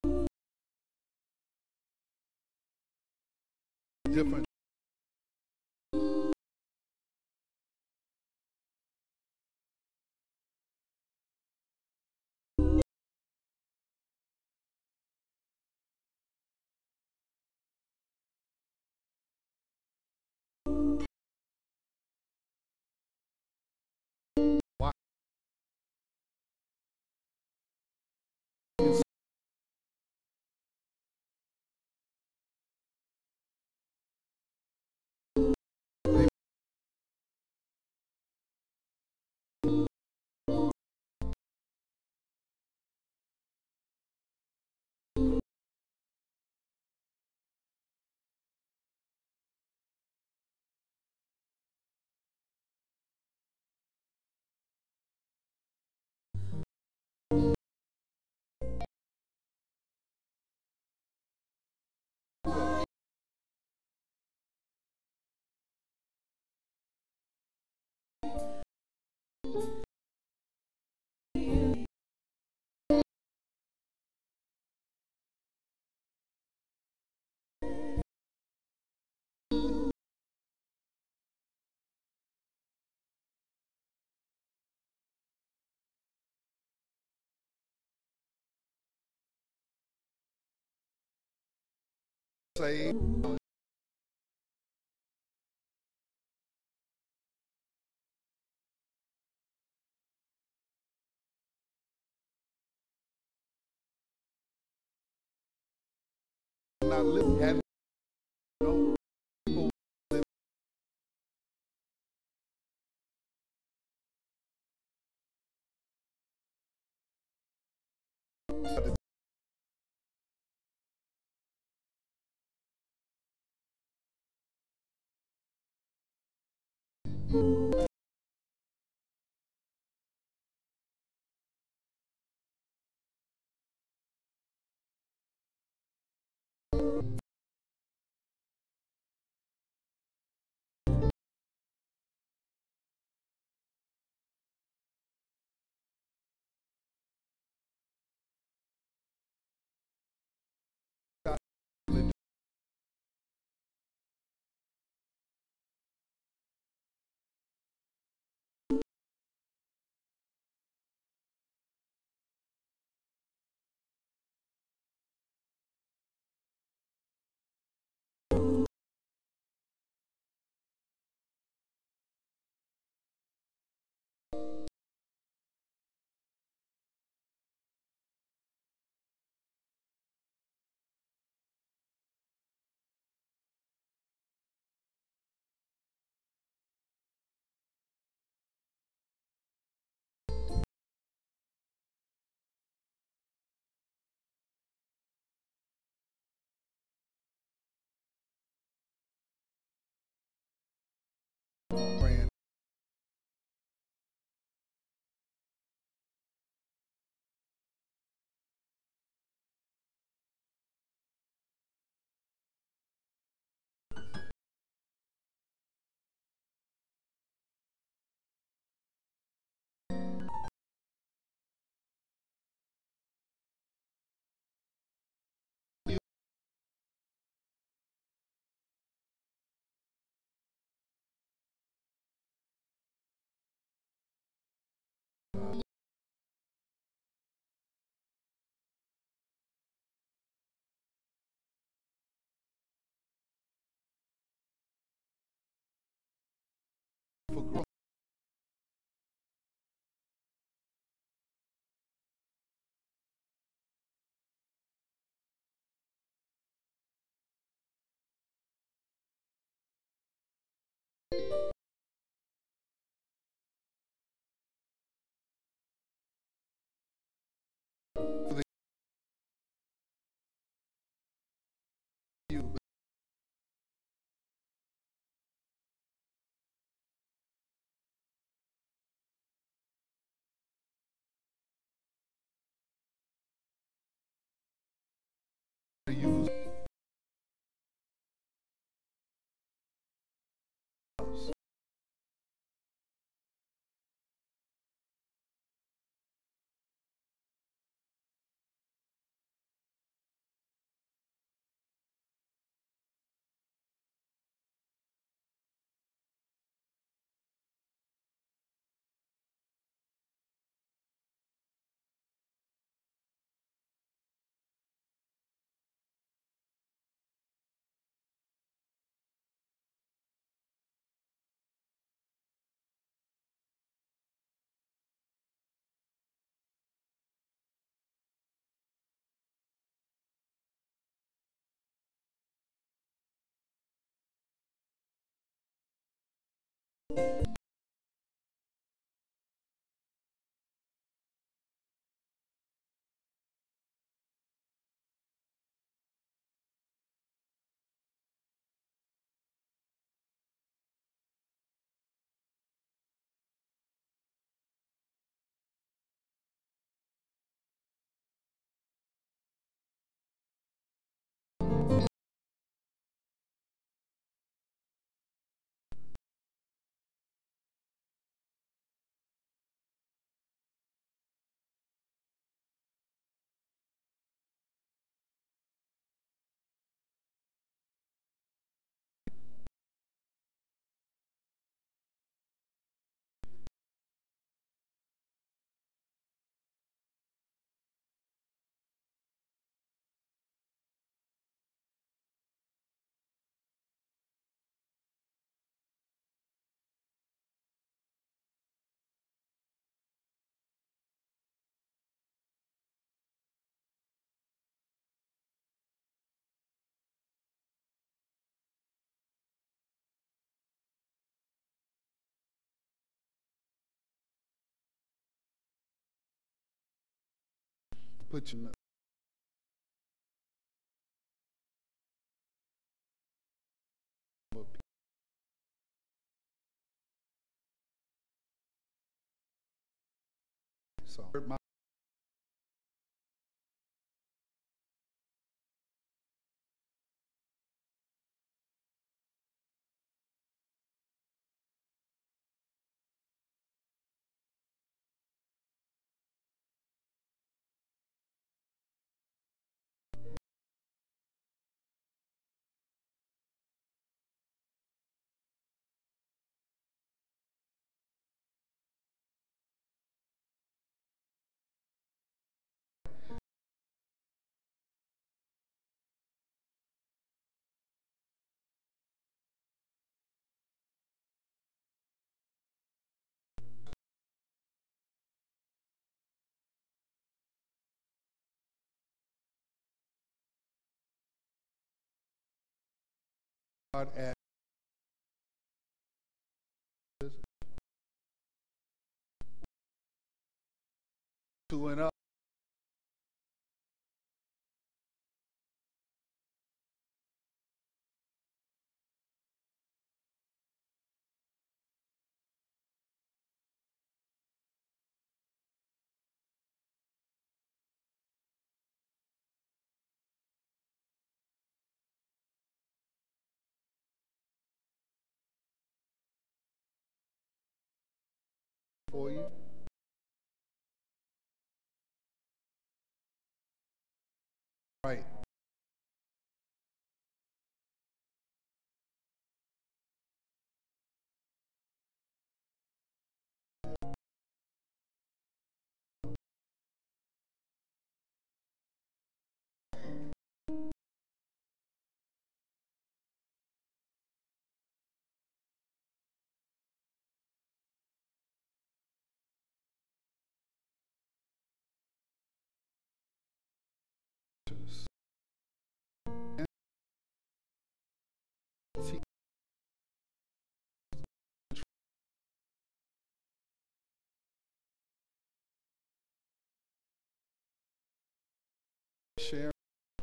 different saved. not living, hadn't known people living. Praying. For growth. For the you. Use Put your so my start at two and up. For you. Right. Share.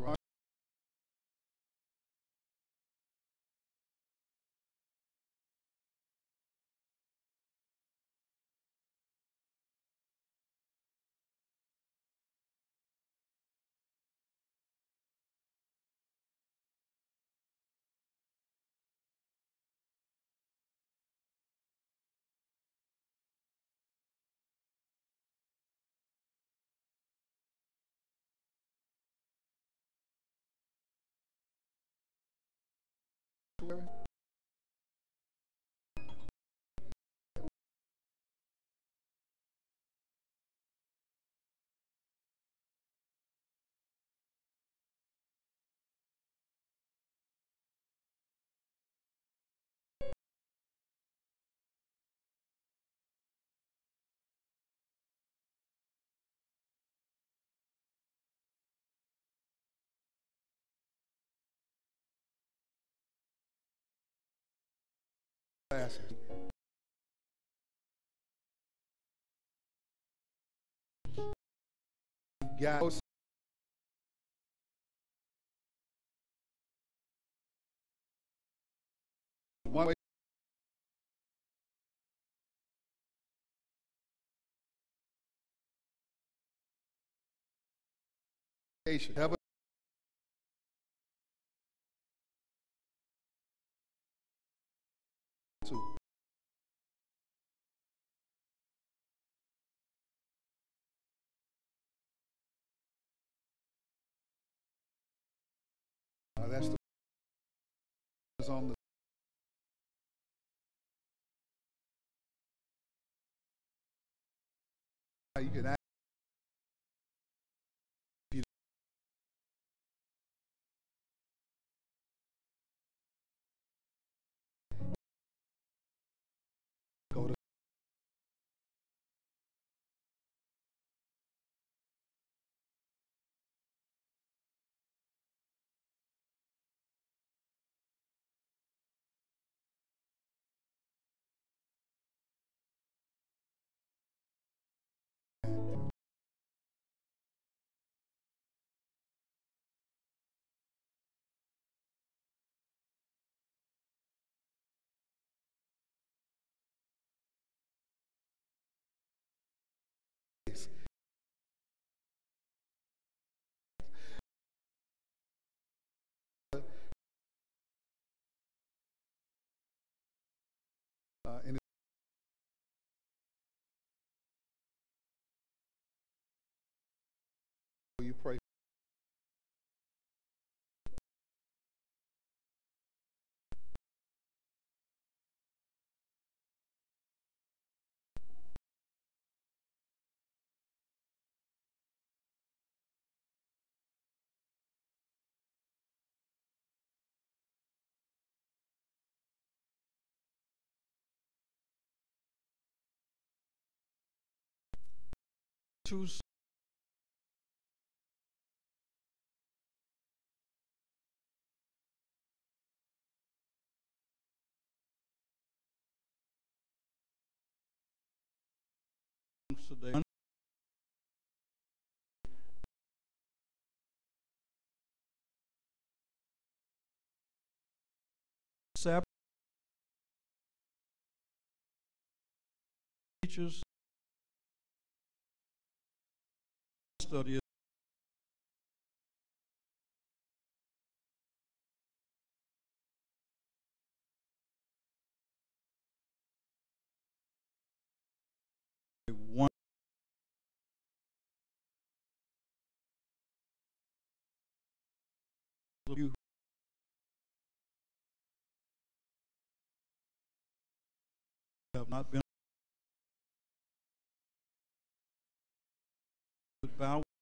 Classes. Got one way. Have a two. Uh, that's the on the you can ask you go to two today. Separate teachers study one you have not been bow